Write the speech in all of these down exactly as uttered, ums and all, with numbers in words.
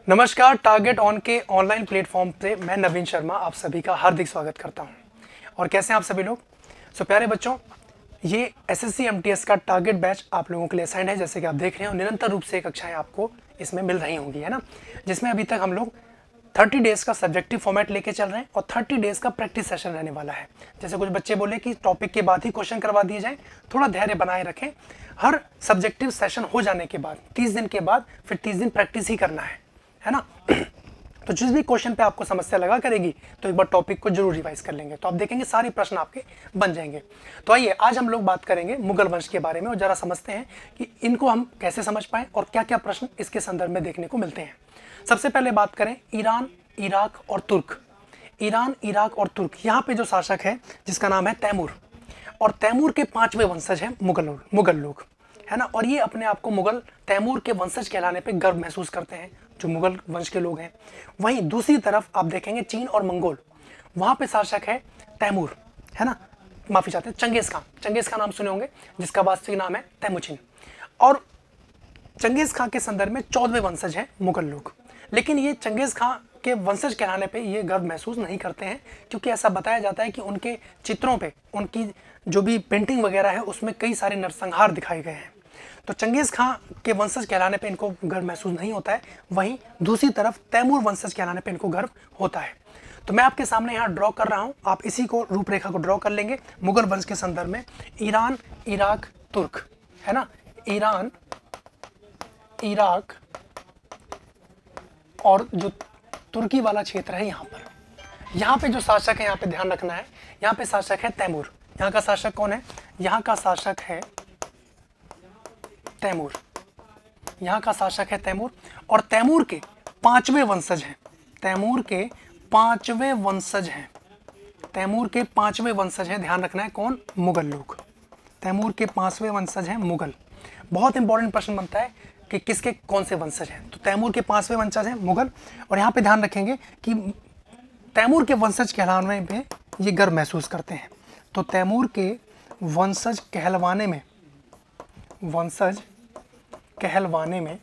नमस्कार, target on के online platform पे मैं नवीन शर्मा आप सभी का हार्दिक स्वागत करता हूं। और कैसे हैं आप सभी लोग। सो प्यारे बच्चों, ये एसएससी एमटीएस का टारगेट बैच आप लोगों के लिए असाइंड है। जैसे कि आप देख रहे हो, निरंतर रूप से कक्षाएं आपको इसमें मिल रही होंगी, है ना, जिसमें अभी तक हम लोग थर्टी डेज का सब्जेक्टिव फॉर्मेट लेके चल रहे हैं और थर्टी डेज का प्रैक्टिस सेशन रहने वाला है। जैसे कुछ बच्चे बोले कि टॉपिक के बाद ही क्वेश्चन करवा दिए जाए, थोड़ा धैर्य बनाए रखें। हर सब्जेक्टिव सेशन हो जाने के बाद तीस दिन के बाद फिर तीस दिन प्रैक्टिस ही करना है, है ना। तो जिस भी क्वेश्चन पे आपको समस्या लगा करेगी तो एक बार टॉपिक को जरूर रिवाइज कर लेंगे, तो आप देखेंगे सारे प्रश्न आपके बन जाएंगे। तो आइए आज हम लोग बात करेंगे मुगल वंश के बारे में और जरा समझते हैं कि इनको हम कैसे समझ पाएं और क्या क्या प्रश्न इसके संदर्भ में देखने को मिलते हैं। सबसे पहले बात करें ईरान, इराक और तुर्क। ईरान, इराक और तुर्क, यहाँ पे जो शासक है जिसका नाम है तैमूर, और तैमूर के पांचवें वंशज हैं मुगल लोग मुगल लोग है ना। और ये अपने आप को मुगल तैमूर के वंशज कहलाने पे गर्व महसूस करते हैं, जो मुगल वंश के लोग हैं। वहीं दूसरी तरफ आप देखेंगे चीन और मंगोल, वहां पे शासक है तैमूर, है ना, माफी चाहते हैं चंगेज खान। चंगेज खान नाम सुने होंगे, जिसका वास्तविक नाम है तैमुचिन। और चंगेज खान के संदर्भ में चौदहवें वंशज हैं मुगल लोग। लेकिन ये चंगेज खान के वंशज कहलाने पे ये गर्व महसूस नहीं करते हैं, क्योंकि ऐसा बताया जाता है कि उनके चित्रों पे, उनकी जो भी पेंटिंग वगैरह है उसमें कई सारे नरसंहार दिखाए गए हैं। तो चंगेज खान के वंशज कहलाने पे इनको गर्व महसूस नहीं होता है। वहीं दूसरी तरफ तैमूर वंशज कहलाने पे इनको गर्व होता है। तो मैं आपके सामने यहाँ ड्रॉ कर रहा हूँ, आप इसी को रूपरेखा को ड्रॉ कर लेंगे मुगल वंश के संदर्भ में। ईरान, इराक, तुर्क, है ना। ईरान, इराक और जो तुर्की वाला क्षेत्र है यहाँ पर, यहाँ पे जो शासक है, यहाँ पे ध्यान रखना है, यहाँ पे शासक है तैमूर। यहाँ का शासक कौन है? यहाँ का शासक है तैमूर। यहाँ का शासक है तैमूर और तैमूर के पांचवें वंशज हैं। तैमूर के पांचवें वंशज हैं। तैमूर के पांचवें वंशज हैं, ध्यान रखना है, कौन? मुगल लोग। तैमूर के पांचवें वंशज हैं मुगल। बहुत इंपॉर्टेंट प्रश्न बनता है कि किसके कौन से वंशज हैं। तो तैमूर के पांचवें वंशज हैं मुगल। और यहाँ पे ध्यान रखेंगे कि तैमूर के वंशज कहलाने में ये गर्व महसूस करते हैं। तो तैमूर के वंशज कहलवाने में वंशज कहलवाने में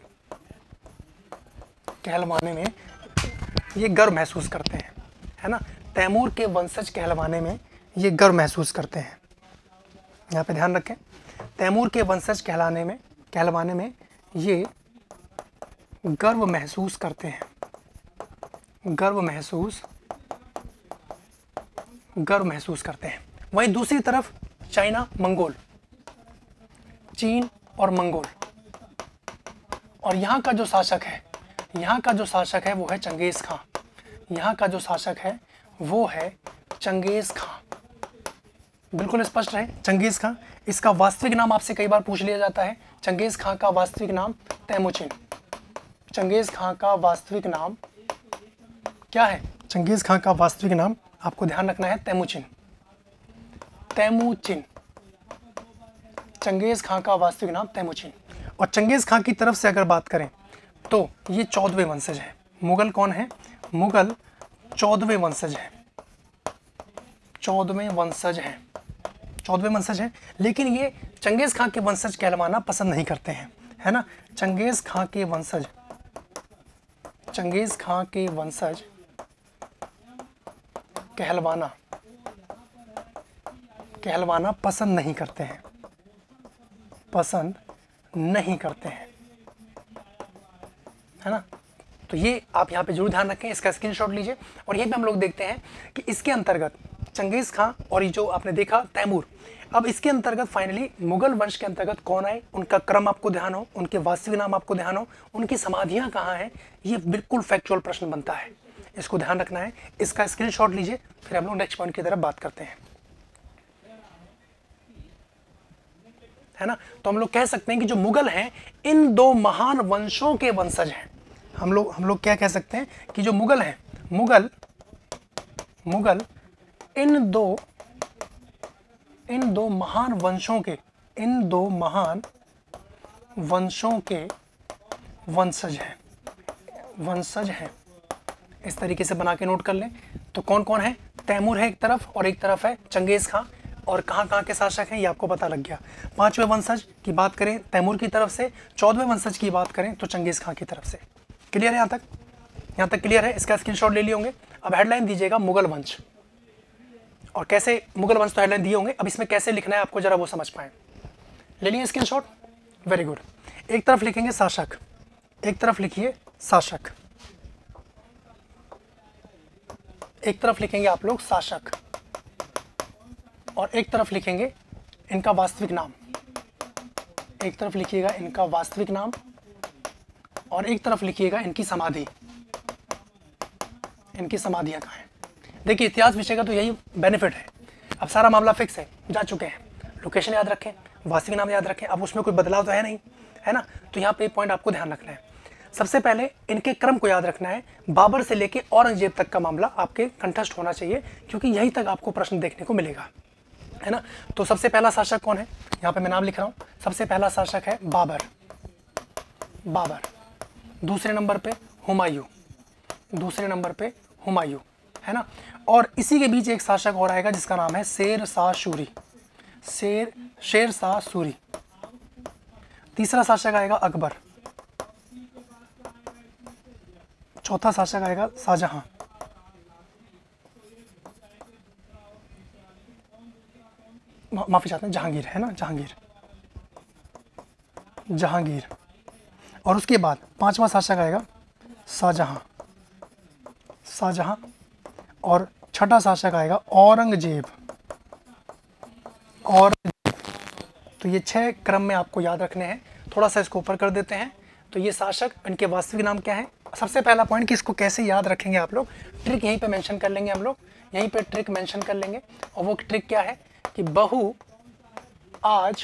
कहलवाने में ये गर्व महसूस करते हैं, है ना। तैमूर के वंशज कहलवाने में ये गर्व महसूस करते हैं। यहाँ पे ध्यान रखें, तैमूर के वंशज कहलाने में कहलवाने में ये गर्व महसूस करते हैं गर्व महसूस गर्व महसूस करते हैं। वहीं दूसरी तरफ चाइना, मंगोल, चीन और मंगोल, और यहाँ का जो शासक है यहाँ का जो शासक है वो है चंगेज खान। यहाँ का जो शासक है वो है चंगेज खान। बिल्कुल स्पष्ट रहे, चंगेज खान। इसका वास्तविक नाम आपसे कई बार पूछ लिया जाता है। चंगेज खान का वास्तविक नाम तैमुचिन। चंगेज खान का वास्तविक नाम क्या है? चंगेज खान का वास्तविक नाम आपको ध्यान रखना है तैमुचिन। तैमुचिन, चंगेज खान का वास्तविक नाम तैमुचिन। और चंगेज खान की तरफ से अगर बात करें तो ये चौदहवें वंशज हैं। मुगल कौन है? मुगल चौदहवें वंशज हैं। चौदहवें वंशज हैं चौदहवें वंशज हैं लेकिन ये चंगेज खान के वंशज कहलवाना पसंद नहीं करते हैं, है ना। चंगेज खान के वंशज चंगेज खान के वंशज कहलवाना कहलवाना पसंद नहीं करते हैं पसंद नहीं करते हैं है ना। तो ये आप यहाँ पे जरूर ध्यान रखें, इसका स्क्रीनशॉट लीजिए। और यहीं पे हम लोग देखते हैं कि इसके अंतर्गत चंगेज खान और ये जो आपने देखा तैमूर, अब इसके अंतर्गत फाइनली मुगल वंश के अंतर्गत कौन आए, उनका क्रम आपको ध्यान हो, उनके वास्तविक नाम आपको ध्यान हो, उनकी समाधियां कहाँ हैं, ये बिल्कुल फैक्चुअल प्रश्न बनता है, इसको ध्यान रखना है। इसका स्क्रीनशॉट लीजिए, फिर हम लोग नेक्स्ट पॉइंट की तरफ बात करते हैं, है ना। तो हम लोग कह सकते हैं कि जो मुगल हैं इन दो महान वंशों के वंशज हैं। हम लोग हम लोग क्या कह सकते हैं कि जो मुगल हैं मुगल मुगल इन दो इन दो महान वंशों के इन दो महान वंशों के वंशज हैं वंशज हैं इस तरीके से बना के नोट कर लें। तो कौन कौन है? तैमूर है एक तरफ और एक तरफ है चंगेज खान। और कहाँ कहाँ के शासक हैं ये आपको पता लग गया। पांचवें वंशज की बात करें तैमूर की तरफ से, चौदहवें वंशज की बात करें तो चंगेज खान की तरफ से। क्लियर है यहाँ तक? यहाँ तक क्लियर है? इसका स्क्रीनशॉट ले लिए होंगे। अब हेडलाइन दीजिएगा मुगल वंश, और कैसे मुगल वंश तो हेडलाइन दिए होंगे, अब इसमें कैसे लिखना है आपको जरा वो समझ पाए। ले लिए स्क्रीनशॉट? Very good. एक तरफ लिखेंगे शासक, एक तरफ लिखिए शासक, एक तरफ लिखेंगे आप लोग शासक, और एक तरफ लिखेंगे इनका वास्तविक नाम, एक तरफ लिखिएगा इनका वास्तविक नाम, और एक तरफ लिखिएगा इनकी समाधि, इनकी समाधियां कहाँ हैं। देखिए इतिहास विषय का तो यही बेनिफिट है, अब सारा मामला फिक्स है, जा चुके हैं, लोकेशन याद रखें, वास्तविक नाम याद रखें, अब उसमें कोई बदलाव तो है नहीं, है ना। तो यहाँ पे पॉइंट आपको ध्यान रखना है। सबसे पहले इनके क्रम को याद रखना है, बाबर से लेके औरंगजेब तक का मामला आपके कंठस्थ होना चाहिए, क्योंकि यहीं तक आपको प्रश्न देखने को मिलेगा, है ना। तो सबसे पहला शासक कौन है, यहाँ पे मैं नाम लिख रहा हूँ। सबसे पहला शासक है बाबर, बाबर। दूसरे नंबर पे हुमायूं, दूसरे नंबर पे हुमायूं, है ना। और इसी के बीच एक शासक और आएगा जिसका नाम है शेर शाह सूरी, शेर शेर शाह सूरी। तीसरा शासक आएगा अकबर, चौथा शासक आएगा शाहजहां, माफी चाहते हैं जहांगीर, है ना, जहांगीर, जहांगीर। और उसके बाद पांचवा शासक आएगा शाहजहां, शाहजहां। और छठा शासक आएगा औरंगजेब, और तो ये छह क्रम में आपको याद रखने हैं। थोड़ा सा इसको ऊपर कर देते हैं। तो ये शासक, इनके वास्तविक नाम क्या है। सबसे पहला पॉइंट कि इसको कैसे याद रखेंगे आप लोग, ट्रिक यहीं पे मेंशन कर लेंगे हम लोग, यहीं पे ट्रिक मेंशन कर लेंगे। और वो ट्रिक क्या है कि बहु आज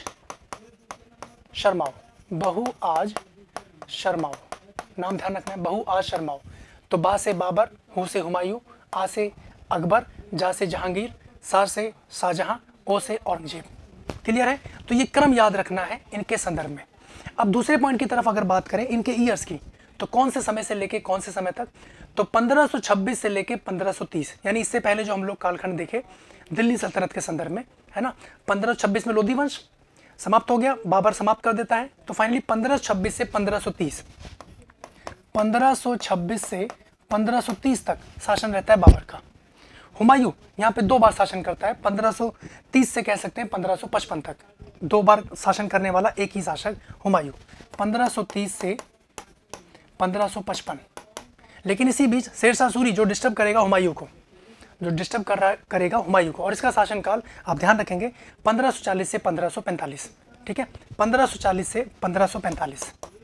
शर्माओ, बहु आज शर्माओ, नाम ध्यान रखना है, बहु आज शर्माओ। तो बा से बाबर, हु से हुमायूं, आ से अकबर, जा से जहांगीर, सा से शाहजहां, ओ से औरंगजेब। क्लियर है। तो ये क्रम याद रखना है इनके संदर्भ में। अब दूसरे पॉइंट की तरफ अगर बात करें इनके ईयर्स की, तो कौन से समय से लेके कौन से समय तक, तो पंद्रह सौ छब्बीस से लेके पंद्रह सौ तीस, यानी इससे पहले जो हम लोग कालखंड देखे दिल्ली सल्तनत के संदर्भ में, है ना। पंद्रह सौ छब्बीस में लोधी वंश समाप्त हो गया, बाबर समाप्त कर देता है। तो फाइनली पंद्रह सौ छब्बीस से पंद्रह सौ तीस, पंद्रह सौ छब्बीस से पंद्रह सौ तीस तक शासन रहता है बाबर का। हुमायूं यहाँ पे दो बार शासन करता है, पंद्रह सौ तीस से कह सकते हैं पंद्रह सौ पचपन तक, दो बार शासन करने वाला एक ही शासक हुमायूं, पंद्रह सौ तीस से पंद्रह सौ पचपन। लेकिन इसी बीच शेर शाह सूरी जो डिस्टर्ब करेगा हुमायूं को, जो डिस्टर्ब कर रहा करेगा हुमायूं को, और इसका शासनकाल आप ध्यान रखेंगे पंद्रह सौ चालीस से पंद्रह सौ पैंतालीस, ठीक है, पंद्रह सौ चालीस से पंद्रह सौ पैंतालीस,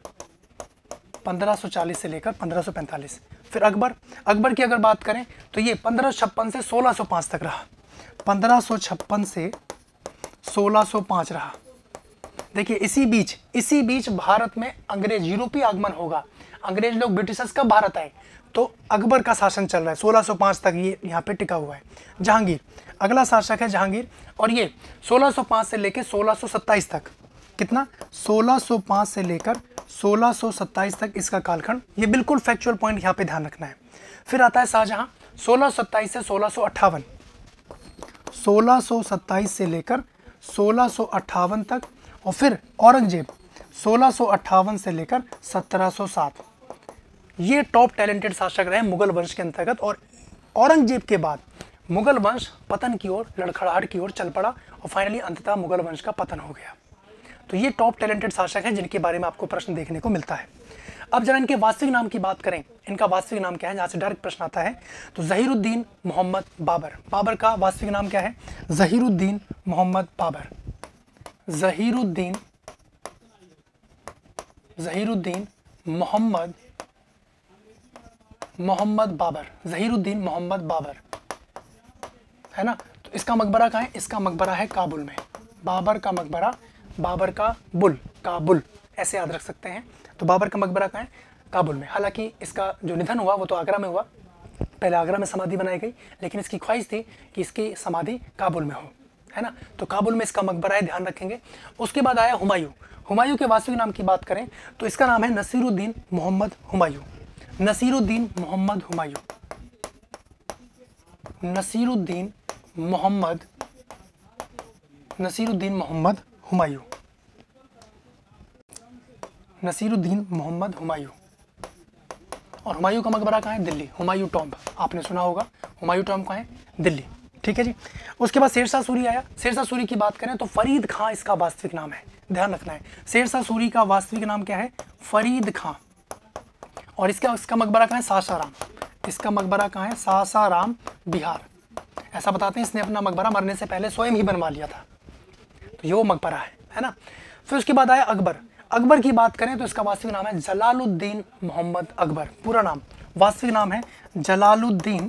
पंद्रह सौ चालीस से लेकर पंद्रह सौ पैंतालीस। फिर अकबर, अकबर की अगर बात करें तो ये पंद्रह सौ छप्पन से सोलह सौ पाँच तक रहा, पंद्रह सौ छप्पन से सोलह सौ पाँच रहा। देखिए इसी बीच इसी बीच भारत में अंग्रेज यूरोपीय आगमन होगा, अंग्रेज लोग ब्रिटिशर्स कब भारत आए, तो अकबर का शासन चल रहा है, सोलह सौ पाँच तक ये यहाँ पे टिका हुआ है। जहांगीर अगला शासक है जहांगीर, और ये सोलह सौ पाँच से लेकर सोलह सौ सत्ताईस तक, कितना, सोलह सौ पाँच से लेकर सोलह सौ सत्ताईस तक इसका कालखंड। ये बिल्कुल फैक्चुअल पॉइंट यहाँ पे ध्यान रखना है। फिर आता है शाहजहां, सोलह सौ सत्ताईस से सोलह सौ अट्ठावन, सोलह सौ सत्ताईस से लेकर सोलह सौ अट्ठावन तक। और फिर औरंगजेब सोलह सौ अट्ठावन से लेकर सत्रह सौ सात। ये टॉप टैलेंटेड शासक रहे मुगल वंश के अंतर्गत। और औरंगजेब के बाद मुगल वंश पतन की ओर, लड़खड़ाहट की ओर चल पड़ा, और फाइनली अंततः मुगल वंश का पतन हो गया। तो ये टॉप टैलेंटेड शासक हैं जिनके बारे में आपको प्रश्न देखने को मिलता है। अब जरा इनके वास्तविक नाम की बात करें, इनका वास्तविक नाम क्या है, जहाँ से डायरेक्ट प्रश्न आता है, तो जहीरुद्दीन मोहम्मद बाबर। बाबर का वास्तविक नाम क्या है, जहीरुद्दीन मोहम्मद बाबर, जहीरुद्दीन जहीरुद्दीन मोहम्मद मोहम्मद बाबर, जहीरुद्दीन मोहम्मद बाबर, है ना। तो इसका मकबरा कहाँ है, इसका मकबरा है काबुल में। बाबर का मकबरा, बाबर का बुल, काबुल ऐसे याद रख सकते हैं। तो बाबर का मकबरा कहाँ है, काबुल में। हालांकि इसका जो निधन हुआ वो तो आगरा में हुआ, पहले आगरा में समाधि बनाई गई, लेकिन इसकी ख्वाहिश थी कि इसकी समाधि काबुल में हो, है ना। तो काबुल में इसका मकबरा है, ध्यान रखेंगे। उसके बाद आया हुमायूं। हुमायूं के वास्तविक नाम की बात करें तो इसका नाम है नसीरुद्दीन मोहम्मद हुमायूं, नसीरुद्दीन मोहम्मद हुमायूं, नसीरुद्दीन मोहम्मद नसीरुद्दीन मोहम्मद हुमायूं, नसीरुद्दीन मोहम्मद हुमायूं। और हुमायूं का मकबरा कहाँ है? दिल्ली। हुमायूं टॉम्ब आपने सुना होगा, हुमायूं टॉम्ब कहाँ है? दिल्ली। ठीक है जी। उसके बाद शेरशाह सूरी आया। शेरशाह सूरी की बात करें तो फरीद खां इसका वास्तविक नाम है, ध्यान रखना है। शेरशाह सूरी का वास्तविक नाम क्या है? फरीद खां। और इसका इसका मकबरा कहाँ है? सासाराम। इसका मकबरा कहाँ है? सासाराम, बिहार। ऐसा बताते हैं इसने अपना मकबरा मरने से पहले स्वयं ही बनवा लिया था, तो ये वो मकबरा है, है ना। फिर उसके बाद आया अकबर। अकबर की बात करें तो इसका वास्तविक नाम है जलालुद्दीन मोहम्मद अकबर। पूरा नाम, वास्तविक नाम है जलालुद्दीन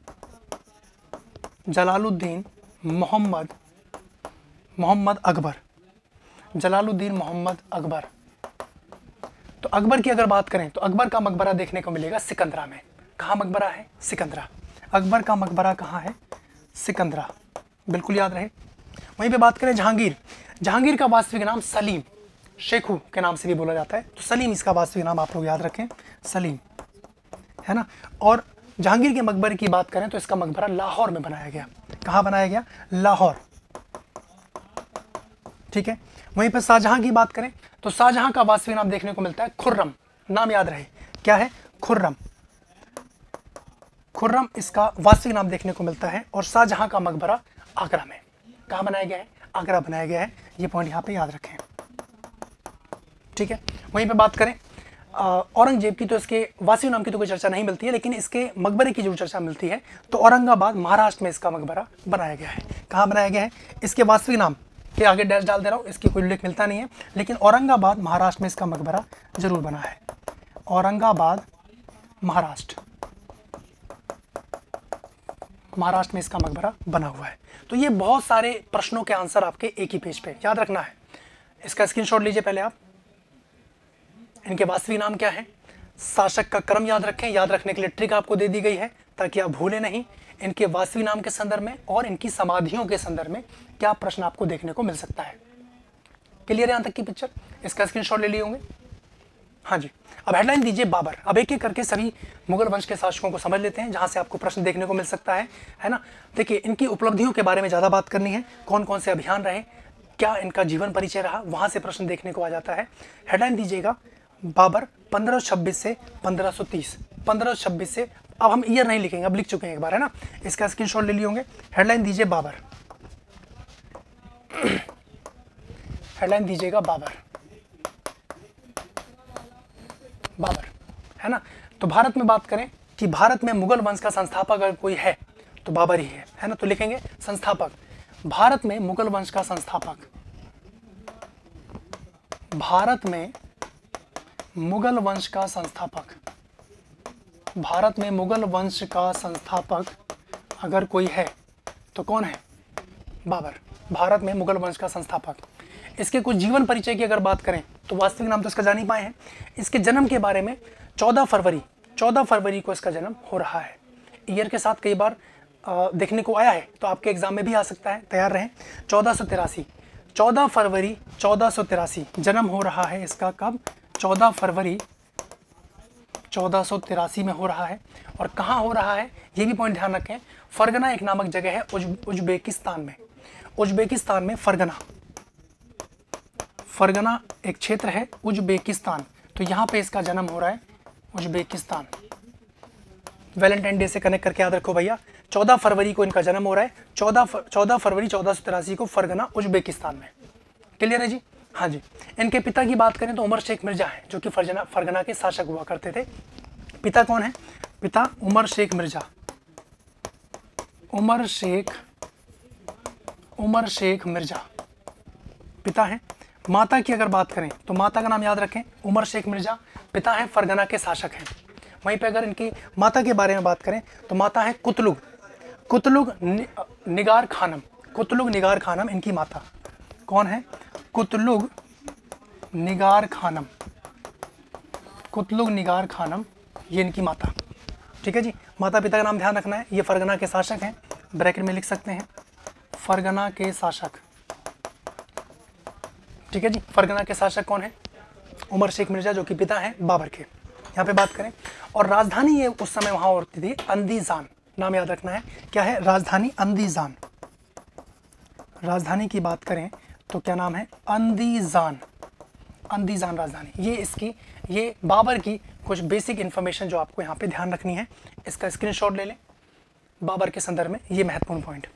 जलालुद्दीन मोहम्मद मोहम्मद अकबर। जलालुद्दीन मोहम्मद अकबर। तो अकबर की अगर बात करें तो अकबर का मकबरा देखने को मिलेगा सिकंदरा में। कहाँ मकबरा है? सिकंदरा। अकबर का मकबरा कहाँ है? सिकंदरा, बिल्कुल याद रहे। वहीं पे बात करें जहांगीर। जहांगीर का वास्तविक नाम सलीम, शेखू के नाम से भी बोला जाता है, तो सलीम इसका वास्तविक नाम आप लोग याद रखें, सलीम, है ना। और जहांगीर के मकबरे की बात करें तो इसका मकबरा लाहौर में बनाया गया। कहाँ बनाया गया? लाहौर। ठीक है। वहीं पर शाहजहां की बात करें तो शाहजहां का वास्तविक नाम देखने को मिलता है खुर्रम। नाम याद रहे, क्या है? खुर्रम। खुर्रम इसका वास्तविक नाम देखने को मिलता है। और शाहजहां का मकबरा आगरा में। कहाँ बनाया गया है? आगरा बनाया गया है। ये पॉइंट यहाँ पे याद रखें। ठीक है। वहीं पे बात करें औरंगजेब की, तो इसके वास्तविक नाम की तो कोई चर्चा नहीं मिलती है, लेकिन इसके मकबरे की जो चर्चा मिलती है तो औरंगाबाद महाराष्ट्र में इसका मकबरा बनाया गया है। कहाँ बनाया गया है? इसके वास्तविक नाम के आगे डैश डाल दे रहा हूँ, इसकी कोई उल्लेख मिलता नहीं है, लेकिन औरंगाबाद महाराष्ट्र में इसका मकबरा जरूर बना है। औरंगाबाद महाराष्ट्र महाराष्ट्र में इसका मकबरा बना हुआ है। तो ये बहुत सारे प्रश्नों के आंसर आपके एक ही पेज पे याद रखना है। इसका स्क्रीनशॉट लीजिए पहले आप। इनके वास्तविक नाम क्या है? शासक का क्रम याद रखें। याद रखने के लिए ट्रिक आपको दे दी गई है ताकि आप भूलें नहीं। इनके वास्तविक नाम के संदर्भ में और इनकी समाधियों के संदर्भ में क्या प्रश्न आपको देखने को मिल सकता है। क्लियर है यहाँ तक की पिक्चर? इसका स्क्रीनशॉट ले लिए होंगे। हाँ जी। अब हेडलाइन दीजिए बाबर। अब एक एक करके सभी मुगल वंश के शासकों को समझ लेते हैं जहां से आपको प्रश्न देखने को मिल सकता है, है ना। देखिए, इनकी उपलब्धियों के बारे में ज़्यादा बात करनी है, कौन कौन से अभियान रहे, क्या इनका जीवन परिचय रहा, वहां से प्रश्न देखने को आ जाता है। हेडलाइन दीजिएगा बाबर पंद्रह सौ छब्बीस से पंद्रह सौ तीस। पंद्रह सौ छब्बीस से, अब हम ईयर नहीं लिखेंगे, अब लिख चुके हैं एक बार, है ना। इसका स्क्रीनशॉट ले लिए होंगे। हेडलाइन दीजिए बाबर। हेडलाइन दीजिएगा बाबर बाबर, है ना। तो भारत में बात करें कि भारत में मुगल वंश का संस्थापक अगर कोई है तो बाबर ही है, है ना। तो लिखेंगे संस्थापक। भारत में मुगल वंश का संस्थापक, भारत में मुगल वंश का संस्थापक, भारत में मुगल वंश का संस्थापक अगर कोई है तो कौन है? बाबर। भारत में मुगल वंश का संस्थापक। इसके कुछ जीवन परिचय की अगर बात करें तो वास्तविक नाम तो इसका जान ही पाए हैं। इसके जन्म के बारे में चौदह फरवरी चौदह फरवरी को इसका जन्म हो रहा है। ईयर के साथ कई बार आ, देखने को आया है, तो आपके एग्जाम में भी आ सकता है, तैयार रहें। चौदह सौ तिरासी चौदह फरवरी चौदह सौ तिरासी जन्म हो रहा है इसका। कब? चौदह फरवरी चौदह सौ तिरासी में हो रहा है। और कहाँ हो रहा है ये भी पॉइंट ध्यान रखें। फरगना एक नामक जगह है उज, उज्बेकिस्तान में। उज्बेकिस्तान में फरगना फरगना एक क्षेत्र है उज्बेकिस्तान, तो यहाँ पे इसका जन्म हो रहा है, उज्बेकिस्तान। वैलेंटाइन डे से कनेक्ट करके याद रखो भैया, चौदह फरवरी को इनका जन्म हो रहा है। चौदह चौदह फरवरी चौदह सौ तिरासी को फरगना उज्बेकिस्तान में। क्लियर है जी? हाँ जी। इनके पिता की बात करें तो उमर शेख मिर्जा है, जो कि फरगना फरगना के शासक हुआ करते थे। पिता कौन है? पिता उमर शेख मिर्जा। उमर शेख उमर शेख मिर्जा पिता है। माता की अगर बात करें तो माता का नाम याद रखें, उमर शेख मिर्जा। पिता है फरगना के शासक हैं। वहीं पे अगर इनकी माता के बारे में बात करें तो माता है कुतलुग कुतलुग नि, निगार खानम। कुतलुग निगार खानम इनकी माता। कौन है? कुतलुग निगार खानम। कुतलुग निगार खानम ये इनकी माता। ठीक है जी। माता पिता का नाम ध्यान रखना है। ये फरगना के शासक हैं, ब्रैकेट में लिख सकते हैं, फरगना के शासक। ठीक है जी। फरगना के शासक कौन है? उमर शेख मिर्जा, जो कि पिता हैं बाबर के। यहाँ पे बात करें और राजधानी ये उस समय वहाँ होती थी अंदीजान। नाम याद रखना है, क्या है? राजधानी अंदीजान। राजधानी की बात करें तो क्या नाम है? अंदीजान। अंदीजान राजधानी, ये इसकी ये बाबर की कुछ बेसिक इन्फॉर्मेशन जो आपको यहाँ पे ध्यान रखनी है, इसका स्क्रीनशॉट ले लें। बाबर के संदर्भ में ये महत्वपूर्ण पॉइंट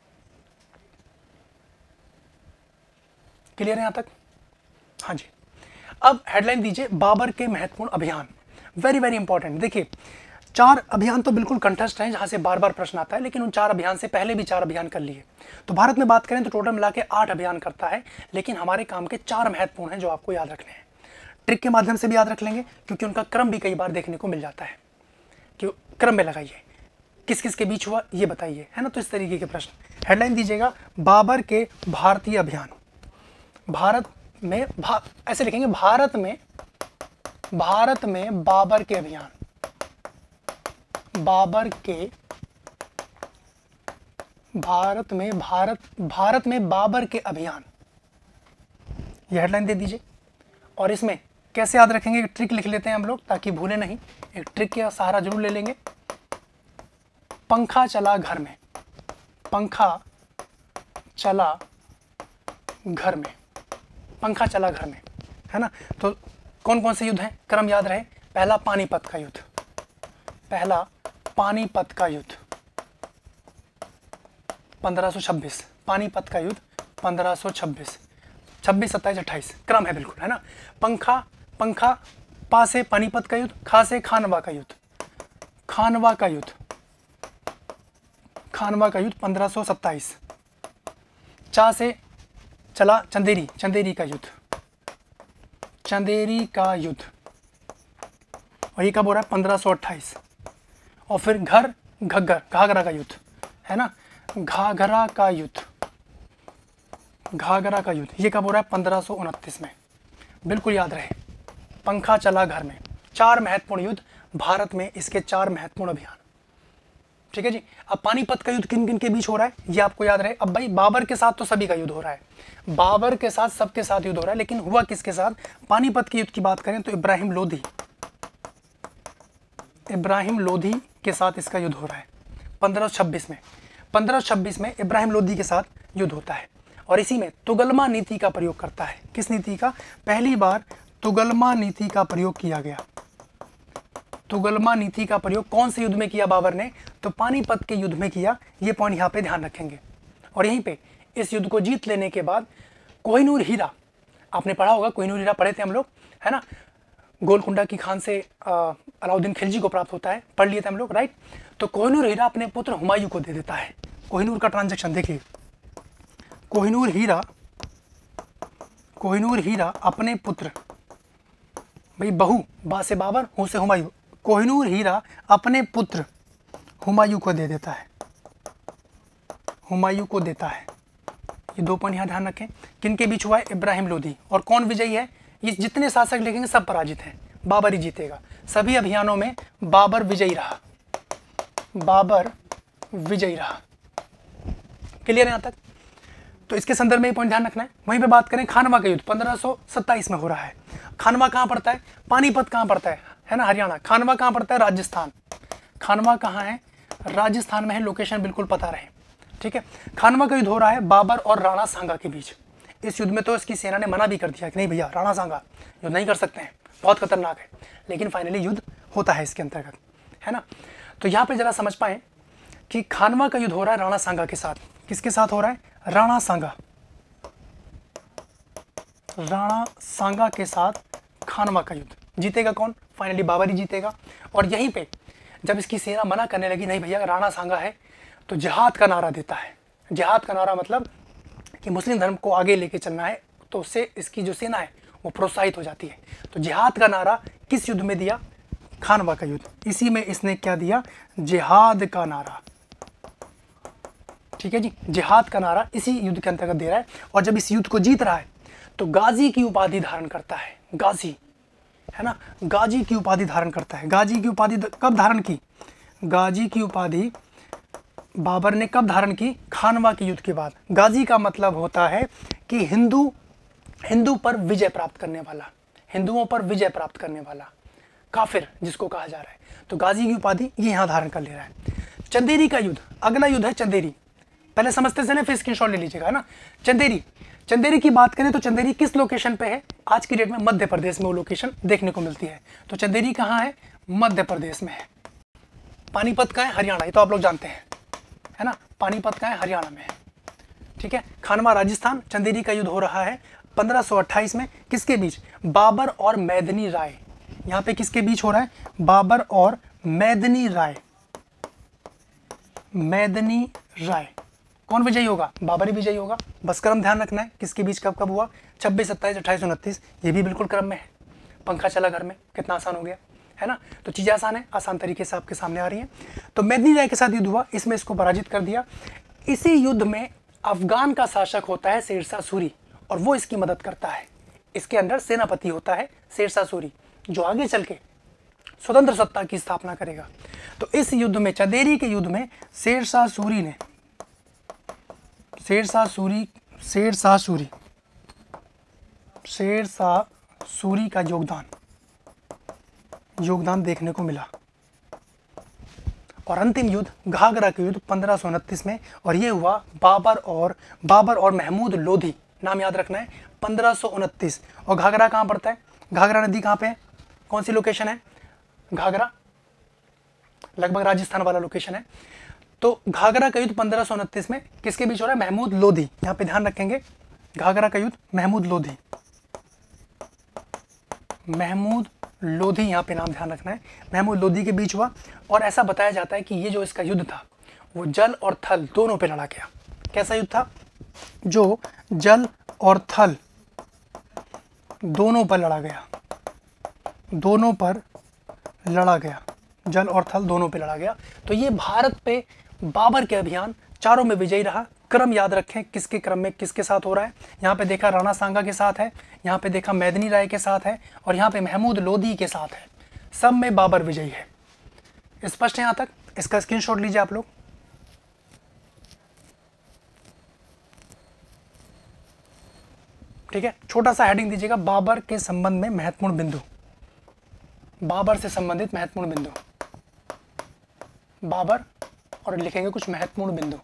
क्लियर है यहाँ तक? हाँ जी। अब हेडलाइन दीजिए, बाबर के महत्वपूर्ण अभियान। Very very important. देखिए, चार अभियान तो बिल्कुल कंठस्थ हैं जहां से बार बार प्रश्न आता है, लेकिन उन चार अभियान से पहले भी चार अभियान कर लिए। तो भारत में बात करें तो टोटल मिला के आठ अभियान करता है, लेकिन हमारे काम के चार महत्वपूर्ण हैं जो आपको याद रखने हैं। ट्रिक के माध्यम से भी याद रख लेंगे, क्योंकि उनका क्रम भी कई बार देखने को मिल जाता है। क्यों क्रम में लगाइए, किस किस के बीच हुआ ये बताइए, है ना। तो इस तरीके के प्रश्न। हेडलाइन दीजिएगा, बाबर के भारतीय अभियान। भारत में भा, ऐसे लिखेंगे, भारत में भारत में बाबर के अभियान, बाबर के भारत में भारत भारत में बाबर के अभियान, यह हेडलाइन दे दीजिए। और इसमें कैसे याद रखेंगे, एक ट्रिक लिख लेते हैं हम लोग ताकि भूले नहीं। एक ट्रिक का सहारा जरूर ले लेंगे। पंखा चला घर में, पंखा चला घर में, पंखा चला घर में, है ना। तो कौन कौन से युद्ध हैं, क्रम याद रहे। पहला पानीपत का युद्ध, पहला पानीपत का युद्ध पंद्रह सौ छब्बीस, पानीपत का युद्ध पंद्रह सौ छब्बीस, छब्बीस सत्ताईस अट्ठाईस, क्रम है बिल्कुल, है ना। पंखा पंखा पा से पानीपत का युद्ध, खा से खानवा का युद्ध, खानवा का युद्ध, खानवा का युद्ध पंद्रह सौ सत्ताईस। चा से चला चंदेरी, चंदेरी का युद्ध, चंदेरी का युद्ध, और ये कब हो रहा है, पंद्रह सौ अट्ठाईस। और फिर घर घग्गर, घाघरा का युद्ध, है ना, घाघरा का युद्ध, घाघरा का युद्ध, ये कब हो रहा है, पंद्रह सौ उनतीस में। बिल्कुल याद रहे, पंखा चला घर में। चार महत्वपूर्ण युद्ध भारत में, इसके चार महत्वपूर्ण अभियान। ठीक है जी। अब पानीपत का युद्ध किन किन के बीच हो रहा है ये आपको याद रहे। अब भाई बाबर के साथ तो सभी का युद्ध हो रहा है, बाबर के साथ सबके साथ युद्ध हो रहा है, लेकिन हुआ किसके साथ। पानीपत के युद्ध की बात करें तो इब्राहिम लोधी, इब्राहिम लोधी के साथ इसका युद्ध हो रहा है पंद्रह सौ छब्बीस में। पंद्रह सौ छब्बीस में इब्राहिम लोधी के साथ युद्ध होता है, और इसी में तुगलमा नीति का प्रयोग करता है। किस नीति का, पहली बार तुगलमा नीति का प्रयोग किया गया। तुगलमा नीति का प्रयोग कौन से युद्ध में किया बाबर ने, तो पानीपत के युद्ध में किया। ये पॉइंट यहाँ पे ध्यान रखेंगे। और यहीं पे इस युद्ध को जीत लेने के बाद कोहिनूर हीरा, आपने पढ़ा होगा, कोहिनूर हीरा पढ़े थे हम लोग, है ना। गोलकुंडा की खान से अलाउद्दीन खिलजी को प्राप्त होता है, पढ़ लिए थे हम लोग, राइट। तो कोहिनूर हीरा अपने पुत्र हुमायूं को दे देता है। कोहिनूर का ट्रांजैक्शन देखिए, कोहिनूर हीरा, कोहिनूर हीरा अपने पुत्र, भाई बहू, बा से बाबर, हूं से हुमायूं, कोहिनूर हीरा अपने पुत्र हुमायूं को दे देता है, हुमायूं को देता है। ये दो पॉइंट यहाँ ध्यान रखें। किन के बीच हुआ है, इब्राहिम लोधी। और कौन विजयी है, ये जितने शासक लिखेंगे सब पराजित हैं, बाबर ही जीतेगा। सभी अभियानों में बाबर विजयी रहा, बाबर विजयी रहा। क्लियर है यहाँ तक। तो इसके संदर्भ में ये पॉइंट ध्यान रखना है। वहीं पे बात करें खानवा का युद्ध पंद्रह सौ सत्ताईस में हो रहा है। खानवा कहाँ पड़ता है, पानीपत कहाँ पड़ता है, है ना, हरियाणा। खानवा कहाँ पड़ता है, राजस्थान। खानवा कहाँ है, राजस्थान में है, लोकेशन बिल्कुल पता रहे, ठीक है। खानवा का युद्ध हो रहा है बाबर और राणा सांगा के बीच। इस युद्ध में तो इसकी सेना ने मना भी कर दिया कि नहीं भैया, राणा सांगा युद्ध नहीं कर सकते हैं, बहुत खतरनाक है, लेकिन फाइनली युद्ध होता है इसके अंतर्गत, है ना। तो यहाँ पे जरा समझ पाए कि खानवा का युद्ध हो रहा है राणा सांगा के साथ। किसके साथ हो रहा है, राणा सांगा, राणा सांगा के साथ खानवा का युद्ध। जीतेगा कौन, फाइनली बाबर ही जीतेगा। और यहीं पे जब इसकी सेना मना करने लगी, नहीं भैया राणा सांगा है, तो जिहाद का नारा देता है। जिहाद का नारा मतलब कि मुस्लिम धर्म को आगे लेके चलना है, तो उससे इसकी जो सेना है वो प्रोत्साहित हो जाती है। तो जिहाद का नारा किस युद्ध में दिया, खानवा का युद्ध। इसी में इसने क्या दिया, जिहाद का नारा, ठीक है जी। जिहाद का नारा इसी युद्ध के अंतर्गत दे रहा है। और जब इस युद्ध को जीत रहा है तो गाजी की उपाधि धारण करता है, गाजी, है ना, गाजी की उपाधि धारण करता है। गाजी की उपाधि कब धारण की, गाजी की उपाधि बाबर ने कब धारण की, खानवा के युद्ध के बाद। गाजी का मतलब होता है कि हिंदू, हिंदू पर विजय प्राप्त करने वाला, हिंदुओं पर विजय प्राप्त करने वाला, काफिर जिसको कहा जा रहा है। तो गाजी की उपाधि ये यहाँ धारण कर ले रहा है। चंदेरी का युद्ध, अगला युद्ध है चंदेरी। पहले समझते से ना, फिर स्क्रीनशॉट ले लीजिएगा, है ना। चंदेरी, चंदेरी की बात करें तो चंदेरी किस लोकेशन पे है? आज की डेट में मध्य प्रदेश में वो लोकेशन देखने को मिलती है। तो चंदेरी कहाँ है? मध्य प्रदेश में है। पानीपत का है? हरियाणा, ये तो आप लोग जानते हैं, है ना। पानीपत का है? हरियाणा में है, ठीक है। खानवा राजस्थान। चंदेरी का युद्ध हो रहा है पंद्रह सौ अट्ठाईस में, किसके बीच? बाबर और मेदिनी राय। यहाँ पे किसके बीच हो रहा है? बाबर और मेदिनी राय। मेदिनी राय। कौन विजयी होगा? बाबर ही विजयी होगा। बस क्रम ध्यान रखना है, किसके बीच कब कब हुआ? छब्बीस, सत्ताईस, अट्ठाईस, उनतीस, ये भी बिल्कुल क्रम में है। पंखा चला घर में, कितना आसान हो गया, है ना। तो चीज़ें आसान है, आसान तरीके से आपके सामने आ रही हैं। तो मेदिनी राय के साथ युद्ध हुआ, इसमें इसको पराजित कर दिया। इसी युद्ध में अफगान का शासक होता है शेरशाह सूरी, और वो इसकी मदद करता है। इसके अंदर सेनापति होता है शेरशाह सूरी, जो आगे चल के स्वतंत्र सत्ता की स्थापना करेगा। तो इस युद्ध में, चंदेरी के युद्ध में, शेरशाह सूरी ने शेरशाह सूरी शेरशाह सूरी शेरशाह सूरी का योगदान योगदान देखने को मिला। और अंतिम युद्ध घाघरा के युद्ध पंद्रह सौ उनतीस में, और ये हुआ बाबर और बाबर और महमूद लोधी, नाम याद रखना है, पंद्रह सौ उनतीस। और घाघरा कहाँ पड़ता है? घाघरा नदी कहाँ पे है? कौन सी लोकेशन है? घाघरा लगभग राजस्थान वाला लोकेशन है। तो घाघरा का युद्ध पंद्रह सौ उनतीस में किसके बीच हो रहा है? महमूद लोधी। यहाँ पे ध्यान रखेंगे, घाघरा का युद्ध महमूद लोधी महमूद लोधी यहाँ पे नाम ध्यान रखना है, महमूद लोधी के बीच हुआ। और ऐसा बताया जाता है कि ये जो इसका युद्ध था वो जल और थल दोनों पे लड़ा गया। कैसा युद्ध था? जो जल और थल दोनों पर लड़ा गया दोनों पर लड़ा गया जल और थल दोनों पे लड़ा गया। तो ये भारत पे बाबर के अभियान चारों में विजयी रहा। क्रम याद रखें, किसके क्रम में किसके साथ हो रहा है। यहाँ पे देखा राणा सांगा के साथ है, यहाँ पे देखा मेदिनी राय के साथ है, और यहाँ पे महमूद लोधी के साथ है। सब में बाबर विजयी है। स्पष्ट है यहाँ तक? इसका स्क्रीनशॉट लीजिए आप लोग। ठीक है, छोटा सा हेडिंग दीजिएगा, बाबर के संबंध में महत्वपूर्ण बिंदु। बाबर से संबंधित महत्वपूर्ण बिंदु, बाबर, और लिखेंगे कुछ महत्वपूर्ण बिंदु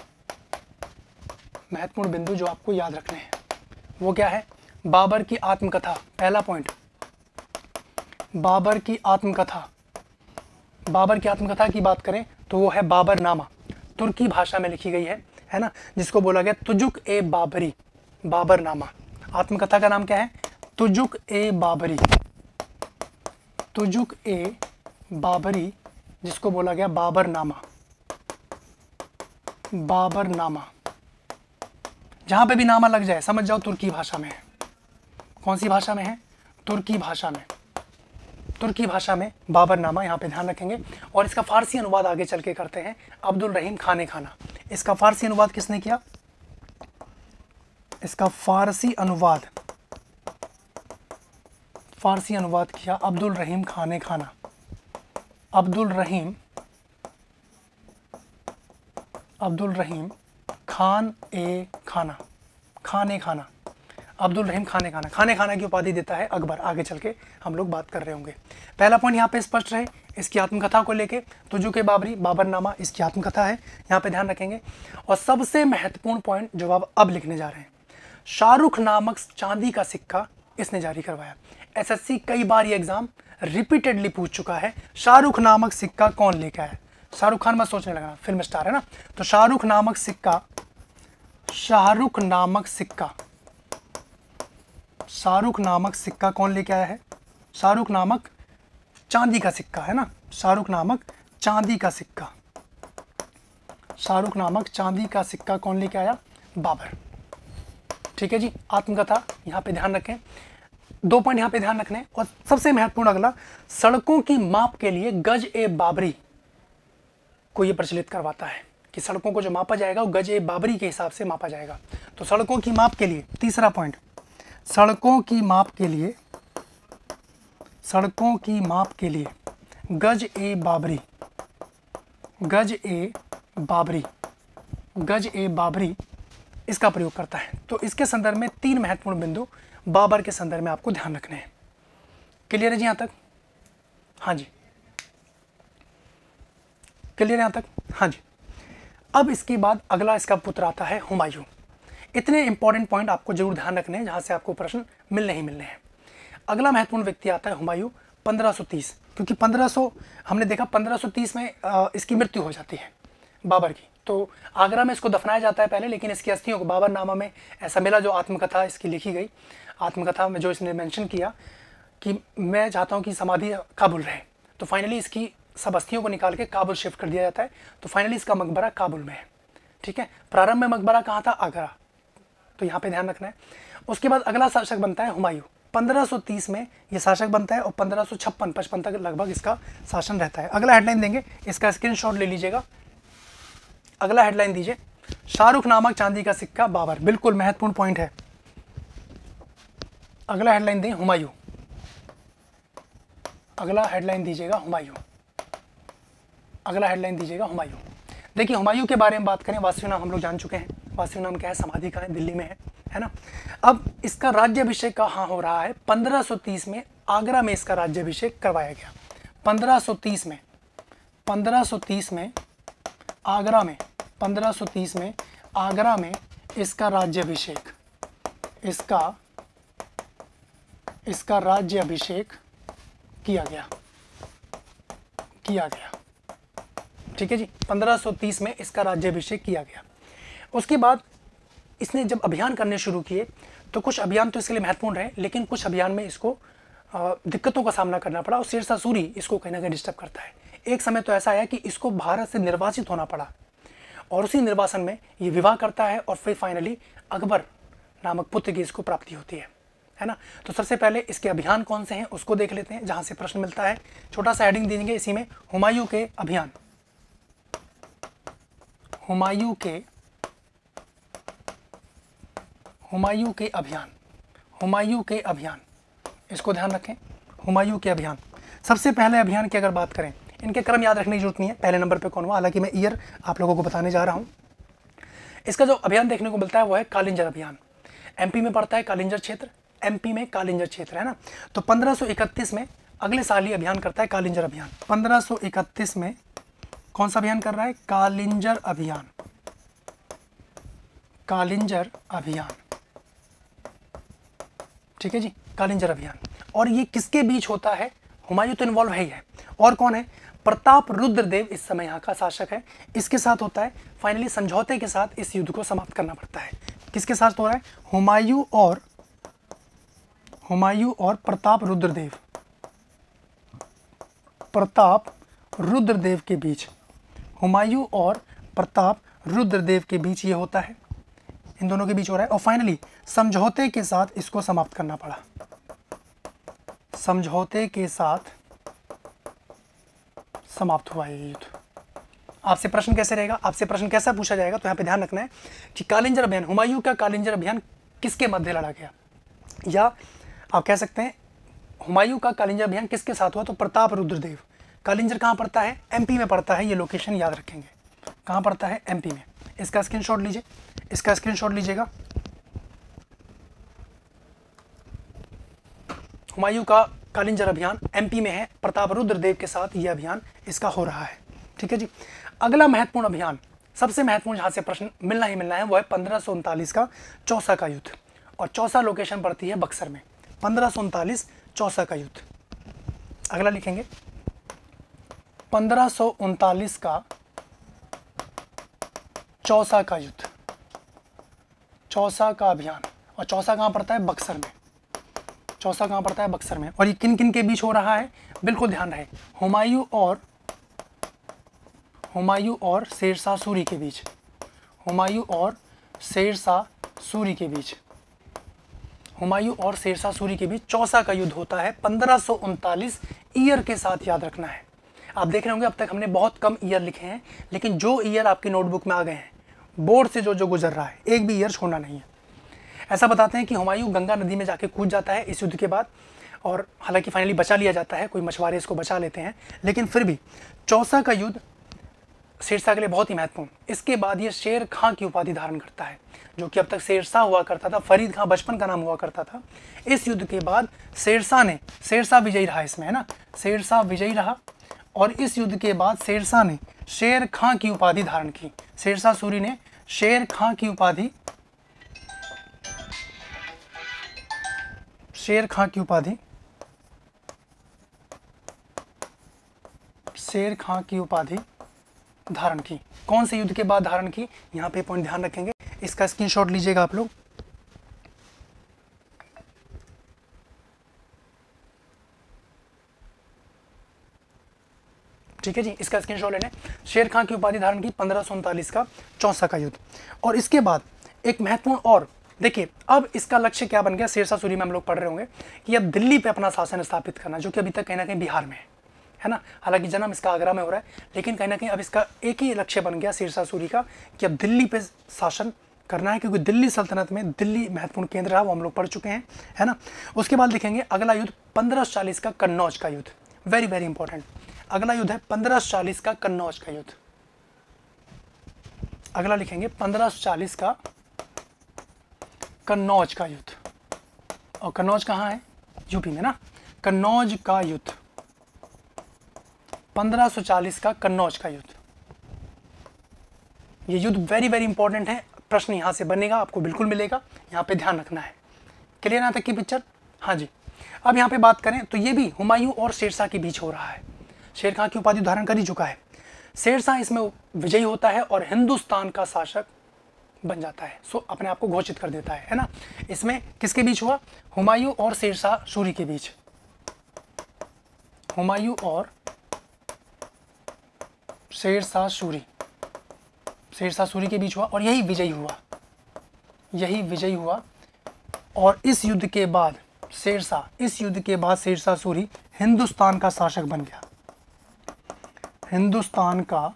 महत्वपूर्ण बिंदु जो आपको याद रखने हैं। वो क्या है? बाबर की आत्मकथा, पहला पॉइंट, बाबर की आत्मकथा। बाबर की आत्मकथा की बात करें तो वो है बाबरनामा, तुर्की भाषा में लिखी गई है है ना, जिसको बोला गया तुजुक ए बाबरी, बाबरनामा। आत्मकथा का नाम क्या है? तुजुक ए बाबरी, तुजुक ए बाबरी, जिसको बोला गया बाबरनामा, बाबरनामा। जहां पे भी नामा लग जाए समझ जाओ तुर्की भाषा में है। कौन सी भाषा में है? तुर्की भाषा में। तुर्की भाषा में बाबरनामा, यहाँ पे ध्यान रखेंगे। और इसका फारसी अनुवाद आगे चल के करते हैं अब्दुल रहीम खाने खाना। इसका फारसी अनुवाद किसने किया? इसका फारसी अनुवाद फारसी अनुवाद किया अब्दुल रहीम खाने खाना। अब्दुल रहीम अब्दुल रहीम खान ए खाना खाने खाना अब्दुल रहीम खाने खाना खाने खाना की उपाधि देता है अकबर। आगे चल के हम लोग बात कर रहे होंगे। पहला पॉइंट यहाँ पे स्पष्ट रहे, इसकी आत्मकथा को लेके, तुजुक ए बाबरी, बाबरनामा, इसकी आत्मकथा है, यहाँ पे ध्यान रखेंगे। और सबसे महत्वपूर्ण पॉइंट जो आप अब लिखने जा रहे हैं, शाहरुख नामक चांदी का सिक्का इसने जारी करवाया। एसएससी कई बार ये एग्जाम रिपीटेडली पूछ चुका है, शाहरुख नामक सिक्का कौन लेके आया? शाहरुख खान मत सोचने लगना, फिल्म स्टार है ना। तो शाहरुख नामक सिक्का शाहरुख नामक सिक्का शाहरुख नामक सिक्का कौन लेके आया है? शाहरुख नामक चांदी का सिक्का, है ना। शाहरुख नामक चांदी का सिक्का शाहरुख नामक चांदी का सिक्का कौन लेके आया? बाबर। ठीक है जी, आत्मकथा यहाँ पे ध्यान रखें। दो पॉइंट यहाँ पे ध्यान रखने। और सबसे महत्वपूर्ण अगला, सड़कों की माप के लिए गज ए बाबरी को ये प्रचलित करवाता है कि सड़कों को जो मापा जाएगा वो गज ए बाबरी के हिसाब से मापा जाएगा। तो सड़कों की माप के लिए, तीसरा पॉइंट, सड़कों की माप के लिए सड़कों की माप के लिए गज ए बाबरी गज ए बाबरी गज ए बाबरी इसका प्रयोग करता है। तो इसके संदर्भ में तीन महत्वपूर्ण बिंदु बाबर के संदर्भ में आपको ध्यान रखने हैं। क्लियर है जी यहाँ तक? हाँ जी, क्लियर है यहाँ तक? हाँ जी। अब इसके बाद अगला इसका पुत्र आता है हुमायूं। इतने इंपॉर्टेंट पॉइंट आपको जरूर ध्यान रखने हैं जहाँ से आपको प्रश्न मिलने ही मिलने हैं। अगला महत्वपूर्ण व्यक्ति आता है हुमायूं पंद्रह सौ तीस, क्योंकि पंद्रह सौ हमने देखा पंद्रह सौ तीस में आ, इसकी मृत्यु हो जाती है बाबर की। तो आगरा में इसको दफनाया जाता है पहले, लेकिन इसकी अस्थियों को बाबरनामा में ऐसा मिला, जो आत्मकथा इसकी लिखी गई, आत्मकथा में जो इसने मेंशन किया कि मैं चाहता हूँ कि समाधि काबुल रहे, तो फाइनली इसकी सब अस्थियों को निकाल के काबुल शिफ्ट कर दिया जाता है। तो फाइनली इसका मकबरा काबुल में है। ठीक है, प्रारंभ में मकबरा कहाँ था? आगरा, तो यहाँ पे ध्यान रखना है। उसके बाद अगला शासक बनता है हुमायूं, पंद्रह सौ तीस में ये शासक बनता है और पंद्रह सौ छप्पन पचपन तक लगभग इसका शासन रहता है। अगला हेडलाइन देंगे, इसका स्क्रीनशॉट ले लीजिएगा। अगला हेडलाइन दीजिए, शाहरुख नामक चांदी का सिक्का बाबर, बिल्कुल महत्वपूर्ण पॉइंट है। अगला हेडलाइन दें हुमायूं, अगला हेडलाइन दीजिएगा हुमायूं, अगला हेडलाइन दीजिएगा हुमायूं। देखिए हुमायूं के बारे में बात करें, वास्तविक नाम हम लोग जान चुके हैं, वास्तविक नाम क्या है, समाधि कहाँ है, दिल्ली में है, है ना। अब इसका राज्याभिषेक कहाँ हो रहा है? पंद्रह सौ तीस में आगरा में इसका राज्याभिषेक करवाया गया। पंद्रह सौ तीस में पंद्रह सौ तीस में आगरा में पंद्रह सौ तीस में आगरा में इसका राज्याभिषेक इसका इसका राज्याभिषेक किया गया किया गया ठीक है जी, पंद्रह सौ तीस में इसका राज्याभिषेक किया गया। उसके बाद इसने जब अभियान करने शुरू किए तो कुछ अभियान तो इसके लिए महत्वपूर्ण रहे, लेकिन कुछ अभियान में इसको दिक्कतों का सामना करना पड़ा और शेरशाह सूरी इसको कहीं ना कहीं डिस्टर्ब करता है। एक समय तो ऐसा आया कि इसको भारत से निर्वासित होना पड़ा और उसी निर्वासन में ये विवाह करता है और फिर फाइनली अकबर नामक पुत्र की इसको प्राप्ति होती है, है ना। तो सबसे पहले इसके अभियान कौन से हैं उसको देख लेते हैं, जहाँ से प्रश्न मिलता है। छोटा सा हेडिंग देंगे इसी में, हुमायूं के अभियान, हुमायूं के हुमायूं के अभियान हुमायूं के अभियान इसको ध्यान रखें, हुमायूं के अभियान। सबसे पहले अभियान की अगर बात करें, इनके क्रम याद रखने की जरूरत नहीं है, पहले नंबर पे कौन हुआ, हालांकि मैं ईयर आप लोगों को बताने जा रहा हूं। इसका जो अभियान देखने को मिलता है वो है कालिंजर अभियान। एमपी में पड़ता है कालिंजर क्षेत्र, एमपी में कालिंजर क्षेत्र, है ना। तो पंद्रह सौ इकतीस में अगले साल ही अभियान करता है कालिंजर अभियान। पंद्रह सौ इकतीस में कौन सा अभियान कर रहा है? कालिंजर अभियान, कालिंजर अभियान, ठीक है जी, कालिंजर अभियान। और ये किसके बीच होता है? हुमायूं तो इन्वॉल्व है ही है, और कौन है? प्रताप रुद्रदेव इस समय यहाँ का शासक है, इसके साथ होता है। फाइनली समझौते के साथ इस युद्ध को समाप्त करना पड़ता है। किसके साथ हो रहा है? हुमायूं और हुमायूं और प्रताप रुद्रदेव प्रताप रुद्रदेव के बीच, हुमायूं और प्रताप रुद्रदेव के बीच ये होता है, इन दोनों के बीच हो रहा है। और फाइनली समझौते के साथ इसको समाप्त करना पड़ा, समझौते के साथ समाप्त हुआ ये युद्ध। आपसे प्रश्न कैसे रहेगा, आपसे प्रश्न कैसा पूछा जाएगा, तो यहाँ पे ध्यान रखना है कि कालिंजर अभियान, हुमायूं का कालिंजर अभियान किसके मध्य लड़ा गया, या आप कह सकते हैं हुमायूं का कालिंजर अभियान किसके साथ हुआ? तो प्रताप रुद्रदेव। कालिंजर कहाँ पड़ता है? एमपी में पड़ता है, ये लोकेशन याद रखेंगे, कहाँ पड़ता है? एमपी में। इसका स्क्रीनशॉट लीजिए, इसका स्क्रीनशॉट लीजिएगा। हुमायूं का कालिंजर अभियान एमपी में है, प्रताप रुद्रदेव के साथ यह अभियान इसका हो रहा है, ठीक है जी। अगला महत्वपूर्ण अभियान, सबसे महत्वपूर्ण जहाँ से प्रश्न मिलना ही मिलना है, वो है पंद्रह सौ उनतालीस का चौसा का युद्ध, और चौसा लोकेशन पड़ती है बक्सर में। पंद्रह सौ उनतालीस चौसा का युद्ध, अगला लिखेंगे पंद्रह सौ उनतालीस का चौसा का युद्ध, चौसा का अभियान। और चौसा कहाँ पड़ता है? बक्सर में। चौसा कहाँ पड़ता है? बक्सर में। और ये किन किन के बीच हो रहा है? बिल्कुल ध्यान रहे, हुमायूं और हुमायूं और शेरशाह सूरी के बीच, हुमायूं और शेरशाह सूरी के बीच, हुमायूं और शेरशाह सूरी के बीच चौसा का युद्ध होता है। पंद्रह सौ उनतालीस ईयर के साथ याद रखना है। आप देख रहे होंगे अब तक हमने बहुत कम ईयर लिखे हैं, लेकिन जो ईयर आपकी नोटबुक में आ गए हैं, बोर्ड से जो जो गुजर रहा है, एक भी ईयर छोड़ना नहीं है। ऐसा बताते हैं कि हुमायूं गंगा नदी में जाके कूद जाता है इस युद्ध के बाद, और हालांकि फाइनली बचा लिया जाता है, कोई मछुआरे इसको बचा लेते हैं, लेकिन फिर भी चौसा का युद्ध शेरशाह के लिए बहुत ही महत्वपूर्ण। इसके बाद ये शेर खां की उपाधि धारण करता है, जो कि अब तक शेरशाह हुआ करता था, फरीद खां बचपन का नाम हुआ करता था। इस युद्ध के बाद शेरशाह ने, शेरशाह विजयी रहा इसमें, है ना, शेरशाह विजयी रहा, और इस युद्ध के बाद शेरशाह ने शेर खां की उपाधि धारण की। शेरशाह सूरी ने शेर खां की उपाधि शेर खां की उपाधि शेर खां की उपाधि धारण की। कौन से युद्ध के बाद धारण की, यहाँ पे पॉइंट ध्यान रखेंगे, इसका स्क्रीनशॉट लीजिएगा आप लोग। ठीक है जी, इसका स्क्रीनशॉट लेने। शेर खां की उपाधि धारण की पंद्रह सौ उनतालीस का चौसा का युद्ध। और इसके बाद एक महत्वपूर्ण, और देखिए अब इसका लक्ष्य क्या बन गया, शेरशाह सूरी में हम लोग पढ़ रहे होंगे कि अब दिल्ली पे अपना शासन स्थापित करना, जो कि अभी तक कहीं ना कहीं बिहार में है है ना। हालांकि जन्म इसका आगरा में हो रहा है, लेकिन कहीं ना कहीं अब इसका एक ही लक्ष्य बन गया शेरशाह सूरी का कि अब दिल्ली पे शासन करना है, क्योंकि दिल्ली सल्तनत में दिल्ली महत्वपूर्ण केंद्र रहा, वो हम लोग पढ़ चुके हैं, है ना। उसके बाद लिखेंगे अगला युद्ध पंद्रह सौ चालीस का कन्नौज का युद्ध, वेरी वेरी इंपॉर्टेंट। अगला युद्ध है पंद्रह सौ चालीस का कन्नौज का युद्ध। अगला लिखेंगे पंद्रह सौ चालीस का कन्नौज का युद्ध। और कन्नौज कहाँ है, यूपी में ना। कन्नौज का युद्ध, पंद्रह सौ चालीस का कन्नौज का युद्ध। ये युद्ध वेरी वेरी इंपॉर्टेंट है, प्रश्न यहां से बनेगा, आपको बिल्कुल मिलेगा, यहां पे ध्यान रखना है। क्लियर यहाँ तक की पिक्चर? हाँ जी। अब यहाँ पे बात करें तो ये भी हुमायूं और शेरशाह के बीच हो रहा है। शेर खां की उपाधि धारण कर ही चुका है, शेरशाह इसमें विजयी होता है और हिंदुस्तान का शासक बन जाता है, सो अपने आप को घोषित कर देता है, है ना। इसमें किसके बीच हुआ, हुमायूं और शेरशाह सूरी के बीच, हुमायूं और शेरशाह सूरी शेरशाह सूरी के बीच हुआ और यही विजयी हुआ, यही विजयी हुआ। और इस युद्ध के बाद शेरशाह इस युद्ध के बाद शेरशाह सूरी हिंदुस्तान का शासक बन गया, हिंदुस्तान का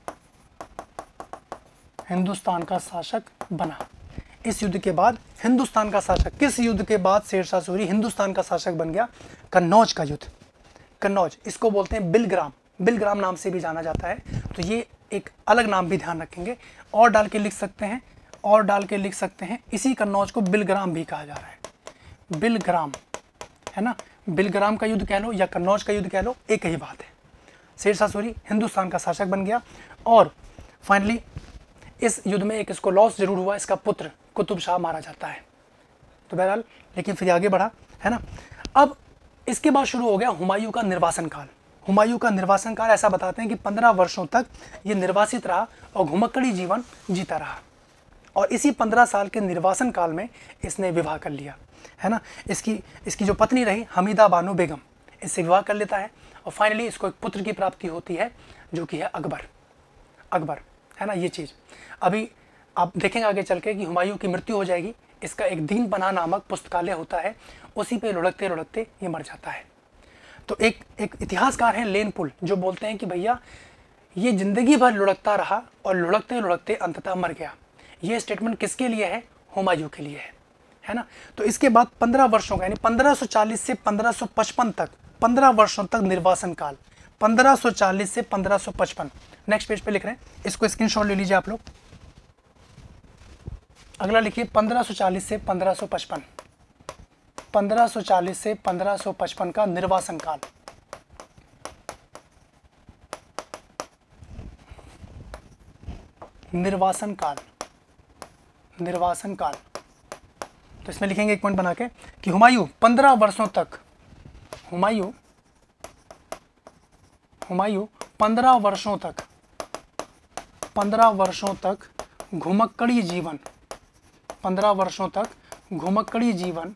हिंदुस्तान का शासक बना। इस युद्ध के बाद हिंदुस्तान का शासक, किस युद्ध के बाद शेरशाह सूरी हिंदुस्तान का शासक बन गया, कन्नौज का युद्ध। कन्नौज, इसको बोलते हैं बिलग्राम, बिलग्राम नाम से भी जाना जाता है, तो ये एक अलग नाम भी ध्यान रखेंगे, और डाल के लिख सकते हैं, और डाल के लिख सकते हैं। इसी कन्नौज को बिलग्राम भी कहा जा रहा है, बिलग्राम, है ना। बिलग्राम का युद्ध कह लो या कन्नौज का युद्ध कह लो, एक ही बात है। शेरशाह सूरी हिंदुस्तान का शासक बन गया और फाइनली इस युद्ध में एक इसको लॉस जरूर हुआ, इसका पुत्र कुतुब शाह मारा जाता है। तो बहरहाल लेकिन फिर आगे बढ़ा, है ना। अब इसके बाद शुरू हो गया हुमायूं का निर्वासन काल। हुमायूं का निर्वासन काल ऐसा बताते हैं कि पंद्रह वर्षों तक ये निर्वासित रहा और घुमक्कड़ी जीवन जीता रहा। और इसी पंद्रह साल के निर्वासन काल में इसने विवाह कर लिया, है ना। इसकी इसकी जो पत्नी रही हमीदा बानो बेगम, इससे विवाह कर लेता है और फाइनली इसको एक पुत्र की प्राप्ति होती है, जो कि है अकबर। अकबर, है ना। ये चीज़ अभी आप देखेंगे आगे चल के कि हुमायूं की मृत्यु हो जाएगी, इसका एक दीन पनाह नामक पुस्तकालय होता है, उसी पे लुढ़कते लुढ़कते ये मर जाता है। तो एक एक इतिहासकार हैं लेन पुल, जो बोलते हैं कि भैया ये जिंदगी भर लुढ़कता रहा और लुढ़कते लुढ़कते अंततः मर गया। ये स्टेटमेंट किसके लिए है, हुमायूं के लिए है, है ना। तो इसके बाद पंद्रह वर्षों का यानी पंद्रह सौ चालीस से पंद्रह सौ पचपन तक, पंद्रह वर्षों तक निर्वासन काल, पंद्रह सौ चालीस से पंद्रह सौ पचपन। नेक्स्ट पेज पे लिख रहे हैं, इसको स्क्रीनशॉट ले लीजिए आप लोग। अगला लिखिए पंद्रह सौ चालीस से पंद्रह सौ पचपन, पंद्रह सौ चालीस से पंद्रह सौ पचपन का निर्वासन काल। निर्वासन काल, निर्वासन काल। तो इसमें लिखेंगे एक पॉइंट बना के कि हुमायूं पंद्रह वर्षों तक, हुमायूं हुमायूं पंद्रह वर्षों तक, पंद्रह वर्षों तक घुमक्कड़ी जीवन, पंद्रह वर्षों तक घुमक्कड़ी जीवन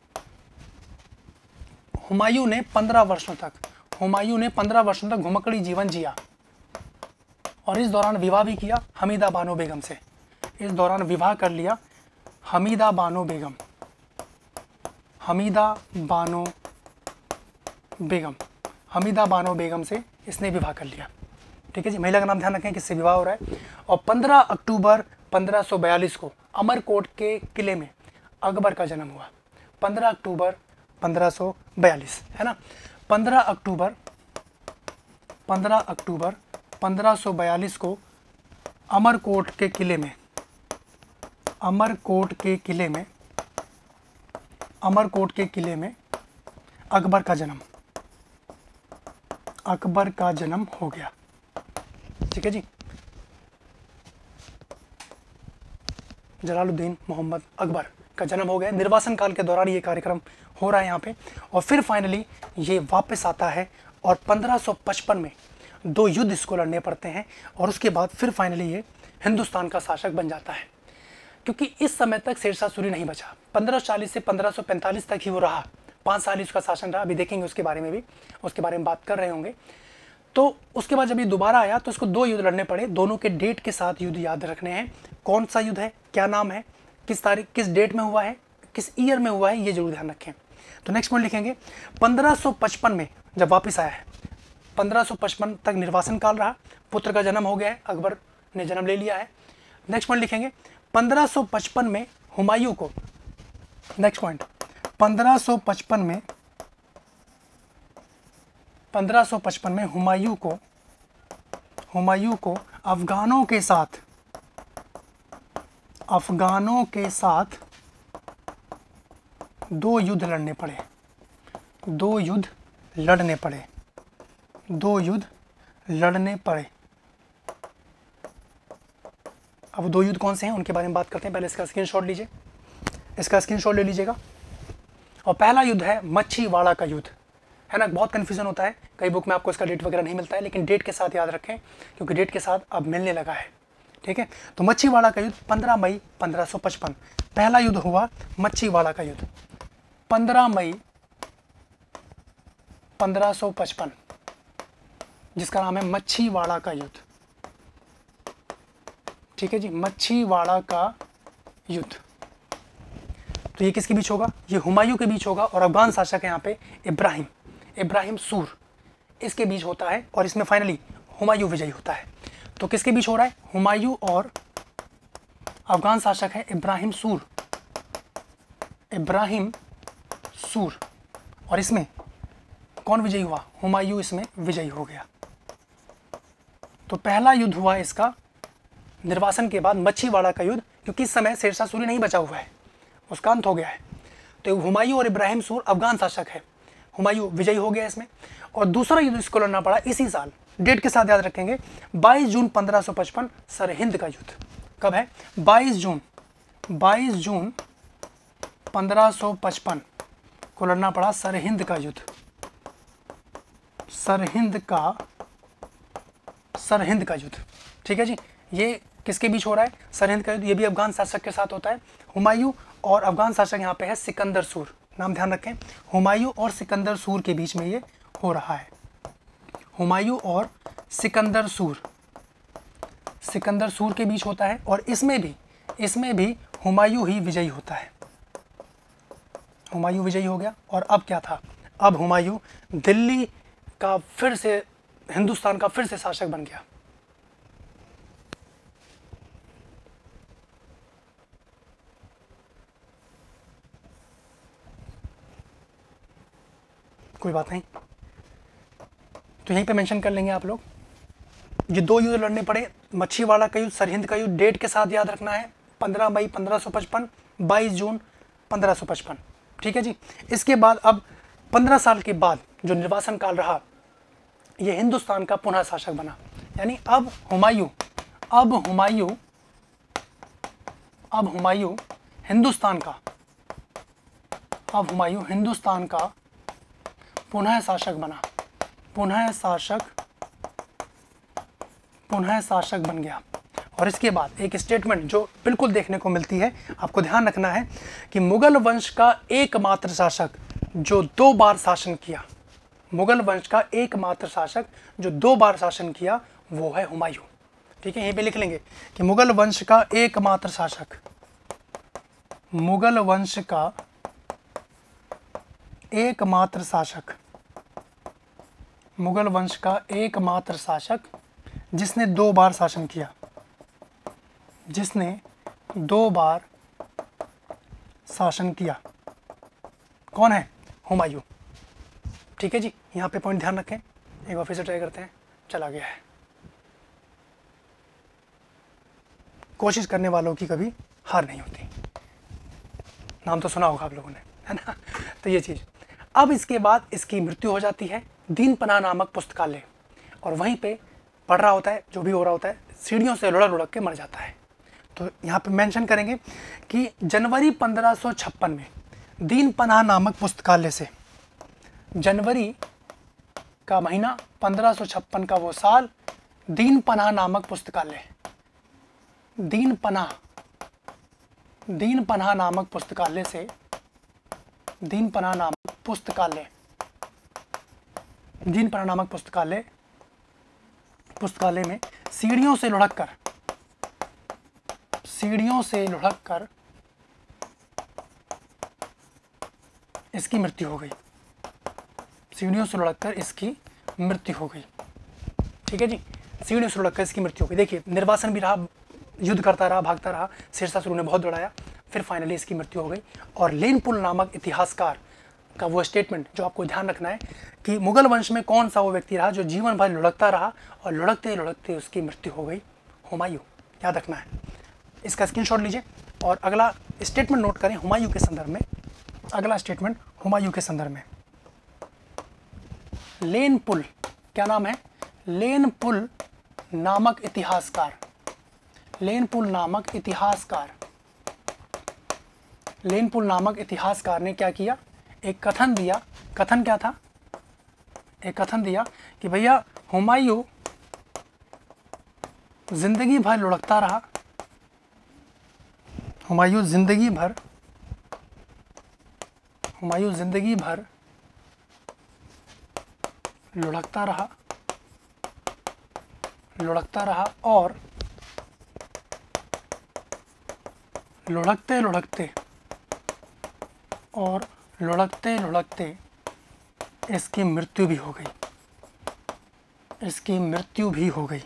हुमायूं ने पंद्रह वर्षों तक हुमायूं ने पंद्रह वर्षों तक घुमक्कड़ी जीवन जिया और इस दौरान विवाह भी किया हमीदा बानो बेगम से। इस दौरान विवाह कर लिया हमीदा बानो बेगम, हमीदा बानो बेगम, हमीदा बानो बेगम से इसने विवाह कर लिया। ठीक है जी, महिला का नाम ध्यान रखें किससे विवाह हो रहा है। और पंद्रह अक्टूबर पंद्रह सौ बयालीस को अमरकोट के किले में अकबर का जन्म हुआ। पंद्रह अक्टूबर पंद्रह सौ बयालीस, है ना। पंद्रह अक्टूबर पंद्रह अक्टूबर पंद्रह सौ बयालीस को अमरकोट के किले में अमरकोट के किले में अमरकोट के किले में अकबर का जन्म अकबर का जन्म हो गया। ठीक है जी, जलालुद्दीन मोहम्मद अकबर का जन्म हो गया। निर्वासन काल के दौरान ये कार्यक्रम हो रहा है यहाँ पे। और फिर फाइनली ये वापस आता है और पंद्रह सौ पचपन में दो युद्ध इसको लड़ने पड़ते हैं और उसके बाद फिर फाइनली ये हिंदुस्तान का शासक बन जाता है। क्योंकि इस समय तक शेरशाह सूरी नहीं बचा, पंद्रह सौ चालीस से पंद्रह सौ पैंतालीस तक ही वो रहा, पाँच साल ही उसका शासन रहा। अभी देखेंगे उसके बारे में भी, उसके बारे में बात कर रहे होंगे। तो उसके बाद जब ये दोबारा आया तो उसको दो युद्ध लड़ने पड़े, दोनों के डेट के साथ युद्ध याद रखने हैं। कौन सा युद्ध है, क्या नाम है, किस तारीख किस डेट में हुआ है, किस ईयर में हुआ है, ये जरूर ध्यान रखें। तो नेक्स्ट पॉइंट लिखेंगे पंद्रह सौ पचपन में जब वापस आया है, पंद्रह सौ पचपन तक निर्वासन काल रहा, पुत्र का जन्म हो गया है, अकबर ने जन्म ले लिया है। नेक्स्ट पॉइंट लिखेंगे पंद्रह सौ पचपन में हुमायूं को, नेक्स्ट पॉइंट पंद्रह सौ पचपन में पंद्रह सौ पचपन में हुमायूं को हुमायूं को अफगानों के साथ अफगानों के साथ दो युद्ध लड़ने पड़े दो युद्ध लड़ने पड़े दो युद्ध लड़ने पड़े अब दो युद्ध कौन से हैं उनके बारे में बात करते हैं। पहले इसका स्क्रीनशॉट लीजिए, इसका स्क्रीनशॉट ले लीजिएगा। और पहला युद्ध है मच्छीवाड़ा का युद्ध, है ना। बहुत कन्फ्यूजन होता है, कई बुक में आपको इसका डेट वगैरह नहीं मिलता है, लेकिन डेट के साथ याद रखें क्योंकि डेट के साथ अब मिलने लगा है, ठीक है। तो मच्छीवाड़ा का युद्ध पंद्रह मई पंद्रह सौ पचपन, पहला युद्ध हुआ मच्छीवाड़ा का युद्ध पंद्रह मई पंद्रह सौ पचपन, जिसका नाम है मच्छीवाड़ा का युद्ध, ठीक है जी, मच्छीवाड़ा का युद्ध। तो ये किसके बीच होगा, ये हुमायूं के बीच होगा और अफगान शासक है यहाँ पे इब्राहिम इब्राहिम सूर, इसके बीच होता है और इसमें फाइनली हुमायूं विजयी होता है। तो किसके बीच हो रहा है, हुमायूं और अफगान शासक है इब्राहिम सूर इब्राहिम सूर और इसमें कौन विजयी हुआ, हुमायूं इसमें विजयी हो गया। तो पहला युद्ध हुआ इसका निर्वासन के बाद मच्छीवाड़ा का युद्ध, क्योंकि इस समय शेरशाह सूरी नहीं बचा हुआ है, उसका अंत हो गया है। तो हुमायूं और इब्राहिम सूर अफगान शासक है, हुमायूं विजयी हो गया इसमें। और दूसरा युद्ध इसको लड़ना पड़ा इसी साल, डेट के साथ याद रखेंगे, बाईस जून पंद्रह सौ पचपन, सरहिंद का युद्ध। कब है, बाईस जून बाईस जून पंद्रह सौ पचपन को लड़ना पड़ा सरहिंद का युद्ध, सरहिंद का सरहिंद का युद्ध, ठीक है जी। ये किसके बीच हो रहा है, सरहिंद का युद्ध, ये भी अफगान शासक के साथ होता है। हुमायूं और अफगान शासक यहाँ पे है सिकंदर सूर, नाम ध्यान रखें, हुमायूं और सिकंदर सूर के बीच में ये हो रहा है। हुमायूं और सिकंदर सूर सिकंदर सूर के बीच होता है और इसमें भी इसमें भी हुमायूं ही विजयी होता है, हुमायूं विजयी हो गया। और अब क्या था, अब हुमायूं दिल्ली का फिर से, हिंदुस्तान का फिर से शासक बन गया। कोई बात नहीं, तो यहीं पे मेंशन कर लेंगे आप लोग। ये दो युद्ध लड़ने पड़े, मच्छीवाड़ा का युद्ध, सरहिंद का युद्ध, डेट के साथ याद रखना है, पंद्रह मई पंद्रह सौ पचपन, बाईस जून पंद्रह सौ पचपन, ठीक है जी। इसके बाद अब पंद्रह साल के बाद जो निर्वासन काल रहा, ये हिंदुस्तान का पुनः शासक बना। यानी अब हुमायूं अब हुमायूं अब हुमायूं हिंदुस्तान का अब हुमायूं हिंदुस्तान का पुनः शासक बना, पुनः शासक पुनः शासक बन गया। और इसके बाद एक स्टेटमेंट जो बिल्कुल देखने को मिलती है, आपको ध्यान रखना है कि मुगल वंश का एकमात्र शासक जो दो बार शासन किया, मुगल वंश का एकमात्र शासक जो दो बार शासन किया वो है हुमायूं, ठीक है। यहीं पे लिख लेंगे कि मुगल वंश का एकमात्र शासक मुगल वंश का एकमात्र शासक मुगल वंश का एकमात्र शासक जिसने दो बार शासन किया जिसने दो बार शासन किया कौन है, हुमायूं, ठीक है जी। यहाँ पे पॉइंट ध्यान रखें, एक बार फिर से ट्राई करते हैं, चला गया है। कोशिश करने वालों की कभी हार नहीं होती, नाम तो सुना होगा आप लोगों ने, है ना। तो ये चीज़, अब इसके बाद इसकी मृत्यु हो जाती है दीन पनाह नामक पुस्तकालय, और वहीं पे पढ़ रहा होता है, जो भी हो रहा होता है, सीढ़ियों से लुढ़क लुढ़क के मर जाता है। तो यहाँ पे मेंशन करेंगे कि जनवरी पंद्रह सौ छप्पन में दीन पनाह नामक पुस्तकालय से, जनवरी का महीना, पंद्रह सौ छप्पन का वो साल, दीन पनाह नामक पुस्तकालय, दीन पनाह दीन पनाह नामक पुस्तकालय से, दीन पनाह नामक पुस्तकालय दीन पनाह नामक पुस्तकालय पुस्तकालय में सीढ़ियों से लुढ़क कर सीढ़ियों से लुढ़क कर इसकी मृत्यु हो गई। सीढ़ियों से लुढ़क कर इसकी मृत्यु हो गई। ठीक है जी, सीढ़ियों से लुढ़क कर इसकी मृत्यु हो गई। देखिए, निर्वासन भी रहा, युद्ध करता रहा, भागता रहा, शेरशाह ने बहुत दौड़ाया, फिर फाइनली इसकी मृत्यु हो गई। और लेनपुल नामक इतिहासकार का वो स्टेटमेंट जो आपको ध्यान रखना है कि मुगल वंश में कौन सा वो व्यक्ति रहा जो जीवन भर लुढ़कता रहा और लुढ़कते लुढ़कते उसकी मृत्यु हो गई, हुमायूं। याद रखना है, इसका स्क्रीनशॉट लीजिए और अगला स्टेटमेंट नोट करें हुमायूं के संदर्भ में। अगला स्टेटमेंट हुमायूं के संदर्भ में, लेनपुल, क्या नाम है, लेनपुल नामक इतिहासकार, लेनपुल नामक इतिहासकार लेनपुल नामक इतिहासकार ने क्या किया, एक कथन दिया। कथन क्या था, एक कथन दिया कि भैया हुमायूं जिंदगी भर लुढ़कता रहा, हुमायूं जिंदगी भर हुमायूं जिंदगी भर लुढ़कता रहा लुढ़कता रहा और लुढ़कते लुढ़कते और लुढ़कते लुढ़कते इसकी मृत्यु भी हो गई इसकी मृत्यु भी हो गई।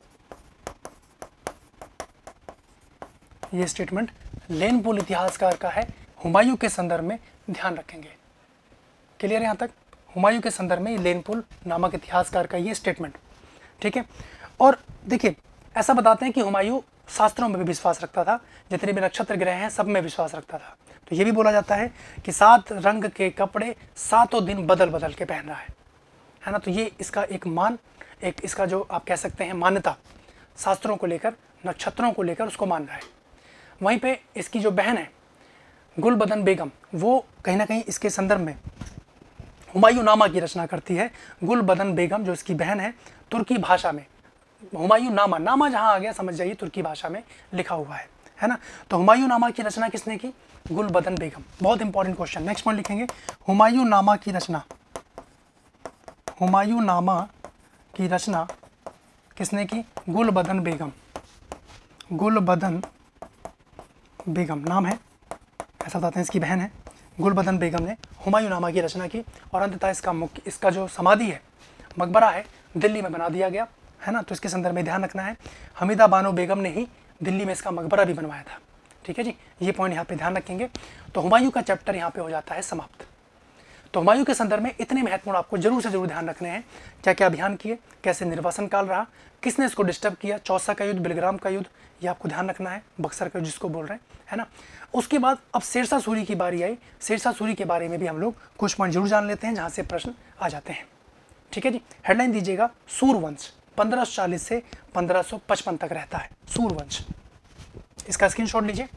ये स्टेटमेंट लेनपुल इतिहासकार का है, हुमायूं के संदर्भ में ध्यान रखेंगे। क्लियर है यहाँ तक? हुमायूं के संदर्भ में लेनपुल नामक इतिहासकार का ये स्टेटमेंट, ठीक है। और देखिए, ऐसा बताते हैं कि हुमायूं शास्त्रों में भी विश्वास रखता था, जितने भी नक्षत्र ग्रह हैं सब में विश्वास रखता था। तो ये भी बोला जाता है कि सात रंग के कपड़े सातों दिन बदल बदल के पहन रहा है, है ना। तो ये इसका एक मान, एक इसका जो आप कह सकते हैं मान्यता, शास्त्रों को लेकर, नक्षत्रों को लेकर उसको मान रहा है। वहीं पे इसकी जो बहन है गुलबदन बेगम, वो कहीं ना कहीं इसके संदर्भ में हुमायूं नामा की रचना करती है। गुलबदन बेगम जो इसकी बहन है, तुर्की भाषा में हुमायूं नामा, नामा जहाँ आ गया समझ जाइए तुर्की भाषा में लिखा हुआ है, है ना। तो हुमायूं नामा की रचना किसने की, गुलबदन बेगम। बहुत इंपॉर्टेंट क्वेश्चन, नेक्स्ट पॉइंट लिखेंगे, हुमायूं नामा की रचना हुमायूं नामा की रचना किसने की, गुलबदन बेगम। गुलबदन बेगम नाम है, ऐसा बताते हैं इसकी बहन है। गुलबदन बेगम ने हुमायूं नामा की रचना की और अंततः इसका मुख्य इसका जो समाधि है, मकबरा है, दिल्ली में बना दिया गया, है ना। तो इसके संदर्भ में ध्यान रखना है, हमीदा बानो बेगम ने ही दिल्ली में इसका मकबरा भी बनवाया था। ठीक है जी, ये पॉइंट यहाँ पे ध्यान रखेंगे। तो हुमायूं का चैप्टर यहाँ पे हो जाता है समाप्त। तो हुमायूं के संदर्भ में इतने महत्वपूर्ण आपको जरूर से जरूर ध्यान रखने हैं, क्या क्या अभियान किए, कैसे निर्वासन काल रहा, किसने इसको डिस्टर्ब किया, चौसा का युद्ध, बिलग्राम का युद्ध, ये आपको ध्यान रखना है, बक्सर का जिसको बोल रहे हैं, है ना। उसके बाद अब शेरशाह सूरी की बारी आई। शेरशाह सूरी के बारे में भी हम लोग कुछ पॉइंट जरूर जान लेते हैं जहाँ से प्रश्न आ जाते हैं। ठीक है जी, हेडलाइन दीजिएगा, सूरवंश पंद्रह सौ चालीस से पंद्रह सौ पचपन तक रहता है सूरवंश। इसका स्क्रीनशॉट लीजिए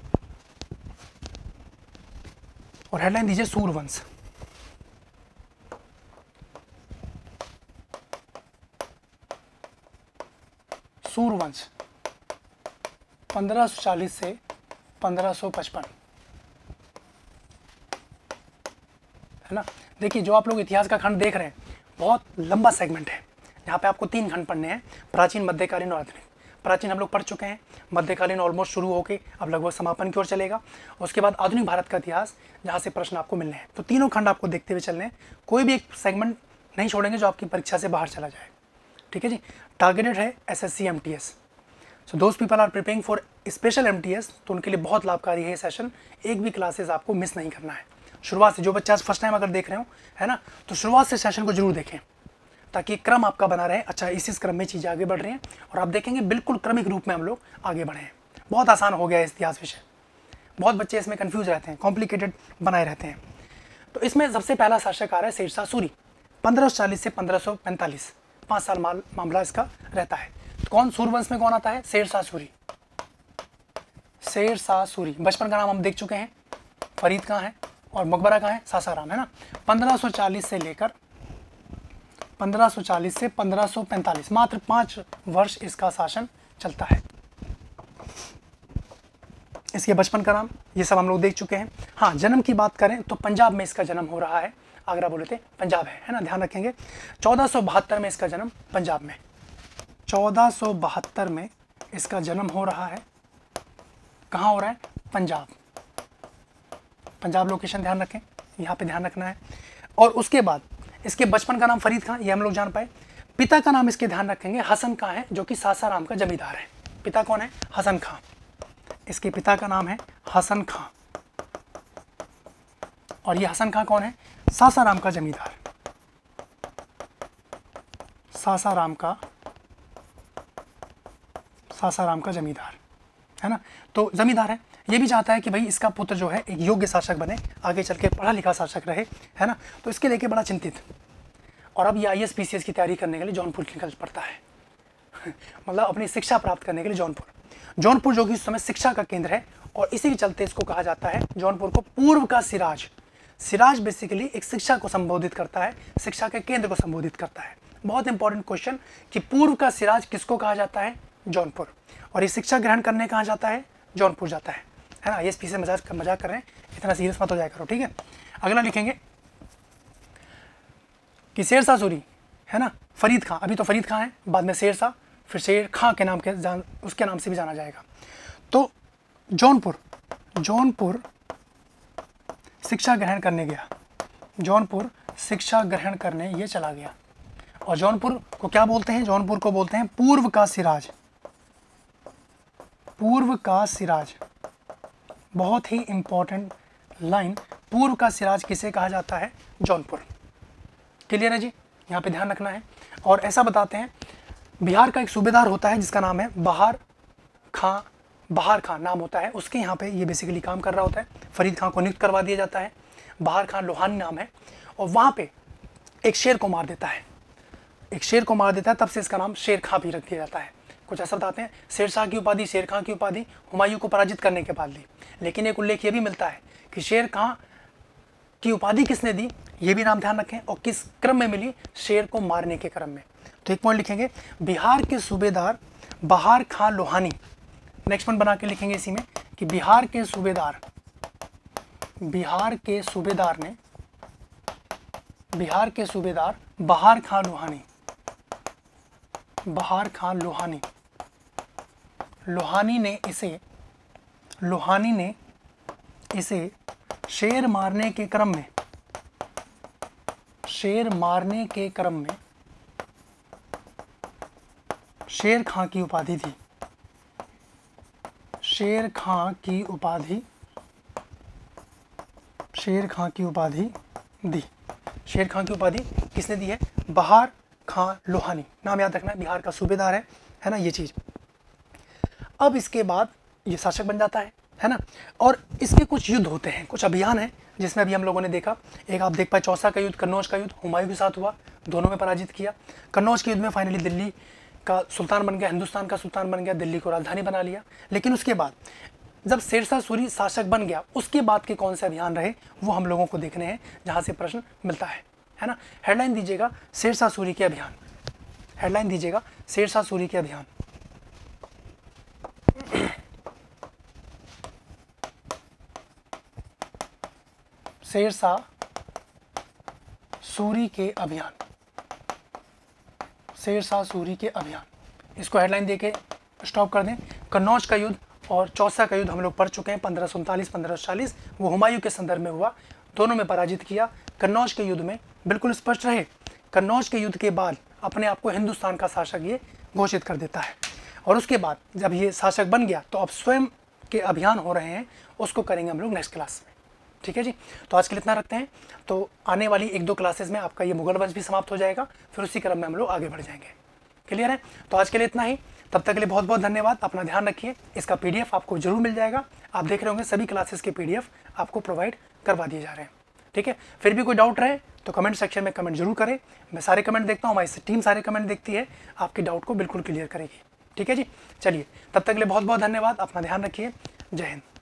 और हेडलाइन दीजिए सूरवंश। सूरवंश पंद्रह सौ चालीस से पंद्रह सौ पचपन, है ना। देखिए, जो आप लोग इतिहास का खंड देख रहे हैं बहुत लंबा सेगमेंट है। यहाँ पे आपको तीन खंड पढ़ने हैं, प्राचीन, मध्यकालीन और आधुनिक। प्राचीन हम लोग पढ़ चुके हैं, मध्यकालीन ऑलमोस्ट शुरू होके अब लगभग समापन की ओर चलेगा। उसके बाद आधुनिक भारत का इतिहास, जहाँ से प्रश्न आपको मिलने हैं। तो तीनों खंड आपको देखते हुए चलने हैं, कोई भी एक सेगमेंट नहीं छोड़ेंगे जो आपकी परीक्षा से बाहर चला जाए। ठीक है जी, टारगेटेड है S S C M T S. So those people are preparing for special M T S, तो उनके लिए बहुत लाभकारी है ये सेशन। एक भी क्लासेस आपको मिस नहीं करना है शुरुआत से। जो बच्चा फर्स्ट टाइम अगर देख रहे हो, है ना, तो शुरुआत से सेशन को जरूर देखें ताकि क्रम आपका बना रहे। अच्छा, इसी क्रम में चीज़ें आगे बढ़ रही हैं और आप देखेंगे बिल्कुल क्रमिक रूप में हम लोग आगे बढ़े हैं। बहुत आसान हो गया है इतिहास विषय, बहुत बच्चे इसमें कंफ्यूज रहते हैं, कॉम्प्लिकेटेड बनाए रहते हैं। तो इसमें सबसे पहला शासक आ रहा है शेरशाह सूरी, पंद्रह सौ चालीस से पंद्रह सौ पैंतालीस, पाँच साल माल मामला इसका रहता है। तो कौन सूरवंश में कौन आता है, शेरशाह सूरी। शेरशाह सूरी, बचपन का नाम हम देख चुके हैं, फरीद कहाँ है, और मकबरा कहाँ है, सासाराम, है ना। पंद्रह सौ चालीस से लेकर पंद्रह सौ चालीस से पंद्रह सौ पैंतालीस, मात्र पाँच वर्ष इसका शासन चलता है। इसके बचपन का नाम, ये सब हम लोग देख चुके हैं। हाँ, जन्म की बात करें तो पंजाब में इसका जन्म हो रहा है। आगरा बोले थे पंजाब है, है ना, ध्यान रखेंगे। चौदह सौ बहत्तर में इसका जन्म पंजाब में, चौदह सौ बहत्तर में इसका जन्म हो रहा है। कहाँ हो रहा है, पंजाब। पंजाब लोकेशन ध्यान रखें, यहाँ पे ध्यान रखना है। और उसके बाद इसके बचपन का नाम फरीद खां, ये हम लोग जान पाए। पिता का नाम इसके ध्यान रखेंगे हसन खां है, जो कि सासाराम का जमींदार है। पिता कौन है, हसन खां। इसके पिता का नाम है हसन खां, और ये हसन खां कौन है, सासाराम का जमींदार, सासाराम का सासाराम का जमींदार, है ना। तो जमींदार है, ये भी चाहता है कि भाई इसका पुत्र जो है एक योग्य शासक बने, आगे चल के पढ़ा लिखा शासक रहे, है ना। तो इसके लेके बड़ा चिंतित। और अब ये I S P C S की तैयारी करने के लिए जौनपुर निकल पड़ता है मतलब अपनी शिक्षा प्राप्त करने के लिए जौनपुर जौनपुर जो कि इस समय शिक्षा का केंद्र है, और इसी के चलते इसको कहा जाता है जौनपुर को पूर्व का सिराज। सिराज बेसिकली एक शिक्षा को संबोधित करता है, शिक्षा के केंद्र को संबोधित करता है। बहुत इंपॉर्टेंट क्वेश्चन कि पूर्व का सिराज किसको कहा जाता है, जौनपुर। और ये शिक्षा ग्रहण करने कहाँ जाता है, जौनपुर जाता है, है ना। आई एस पी से मजाक मजाक कर रहे हैं, इतना सीरियस मत हो जाया करो, ठीक है। अगला लिखेंगे कि शेरशाह सूरी, है ना, फरीद खां, अभी तो फरीद खां है, बाद में शेरशाह, फिर शेर खां के नाम के जान उसके नाम से भी जाना जाएगा। तो जौनपुर जौनपुर शिक्षा ग्रहण करने गया, जौनपुर शिक्षा ग्रहण करने ये चला गया। और जौनपुर को क्या बोलते हैं, जौनपुर को बोलते हैं पूर्व का सिराज, पूर्व का सिराज। बहुत ही इंपॉर्टेंट लाइन, पूर्व का सिराज किसे कहा जाता है, जौनपुर। क्लियर है जी, यहाँ पे ध्यान रखना है। और ऐसा बताते हैं, बिहार का एक सूबेदार होता है जिसका नाम है बहार खां, बहार खां नाम होता है, उसके यहाँ पे ये बेसिकली काम कर रहा होता है। फरीद खां को नियुक्त करवा दिया जाता है, बहार खां लोहानी नाम है, और वहाँ पे एक शेर को मार देता है, एक शेर को मार देता है, तब से इसका नाम शेर खां भी रख दिया जाता है। कुछ ऐसा बताते हैं, शेरशाह की उपाधि, शेर खां की उपाधि हुमायूं को पराजित करने के बाद ली। लेकिन एक उल्लेख ये भी मिलता है कि शेर खां की उपाधि किसने दी, ये भी नाम ध्यान रखें, और किस क्रम में मिली, शेर को मारने के क्रम में। तो एक पॉइंट लिखेंगे, बिहार के सूबेदार बहार खां लोहानी। नेक्स्ट पॉइंट बना के लिखेंगे इसी में कि बिहार के सूबेदार बिहार के सूबेदार ने बिहार के सूबेदार बहार खां लोहानी बहार खां लोहानी लोहानी ने इसे लोहानी ने इसे शेर मारने के क्रम में शेर मारने के क्रम में शेर खां की उपाधि दी शेर खां की उपाधि शेर खां की उपाधि दी शेर खां की उपाधि किसने दी है, बहार खां लोहानी। नाम याद रखना है, बिहार का सूबेदार है, है ना, ये चीज। अब इसके बाद ये शासक बन जाता है है ना। और इसके कुछ युद्ध होते हैं, कुछ अभियान है, जिसमें अभी हम लोगों ने देखा। एक आप देख पाए चौसा का युद्ध, कन्नौज का युद्ध हुमायूं के साथ हुआ, दोनों में पराजित किया। कन्नौज के युद्ध में फाइनली दिल्ली का सुल्तान बन गया, हिंदुस्तान का सुल्तान बन गया, दिल्ली को राजधानी बना लिया। लेकिन उसके बाद जब शेरशाह सूरी शासक बन गया, उसके बाद के कौन से अभियान रहे वो हम लोगों को देखने हैं, जहाँ से प्रश्न मिलता है है ना। हेडलाइन दीजिएगा शेरशाह सूरी के अभियान, हेडलाइन दीजिएगा शेरशाह सूरी के अभियान। शेरशाह सूरी के अभियान शेरशाह सूरी के अभियान इसको हेडलाइन देके स्टॉप कर दें। कन्नौज का युद्ध और चौसा का युद्ध हम लोग पढ़ चुके हैं, पंद्रह सौ उनतालीस पंद्रह सौ चालीस, वो हुमायूं के संदर्भ में हुआ, दोनों में पराजित किया। कन्नौज के युद्ध में बिल्कुल स्पष्ट रहे, कन्नौज के युद्ध के बाद अपने आप को हिंदुस्तान का शासक ये घोषित कर देता है। और उसके बाद जब ये शासक बन गया तो अब स्वयं के अभियान हो रहे हैं, उसको करेंगे हम लोग नेक्स्ट क्लास में, ठीक है जी। तो आज के लिए इतना रखते हैं, तो आने वाली एक दो क्लासेस में आपका ये मुगल वंश भी समाप्त हो जाएगा, फिर उसी क्रम में हम लोग आगे बढ़ जाएंगे। क्लियर है, तो आज के लिए इतना ही, तब तक के लिए बहुत बहुत धन्यवाद, अपना ध्यान रखिए। इसका पीडीएफ आपको जरूर मिल जाएगा, आप देख रहे होंगे सभी क्लासेस के पीडीएफ आपको प्रोवाइड करवा दिए जा रहे हैं, ठीक है। फिर भी कोई डाउट रहे तो कमेंट सेक्शन में कमेंट जरूर करें, मैं सारे कमेंट देखता हूँ, हमारी टीम सारे कमेंट देखती है, आपके डाउट को बिल्कुल क्लियर करेगी, ठीक है जी। चलिए, तब तक के लिए बहुत बहुत धन्यवाद, अपना ध्यान रखिए, जय हिंद।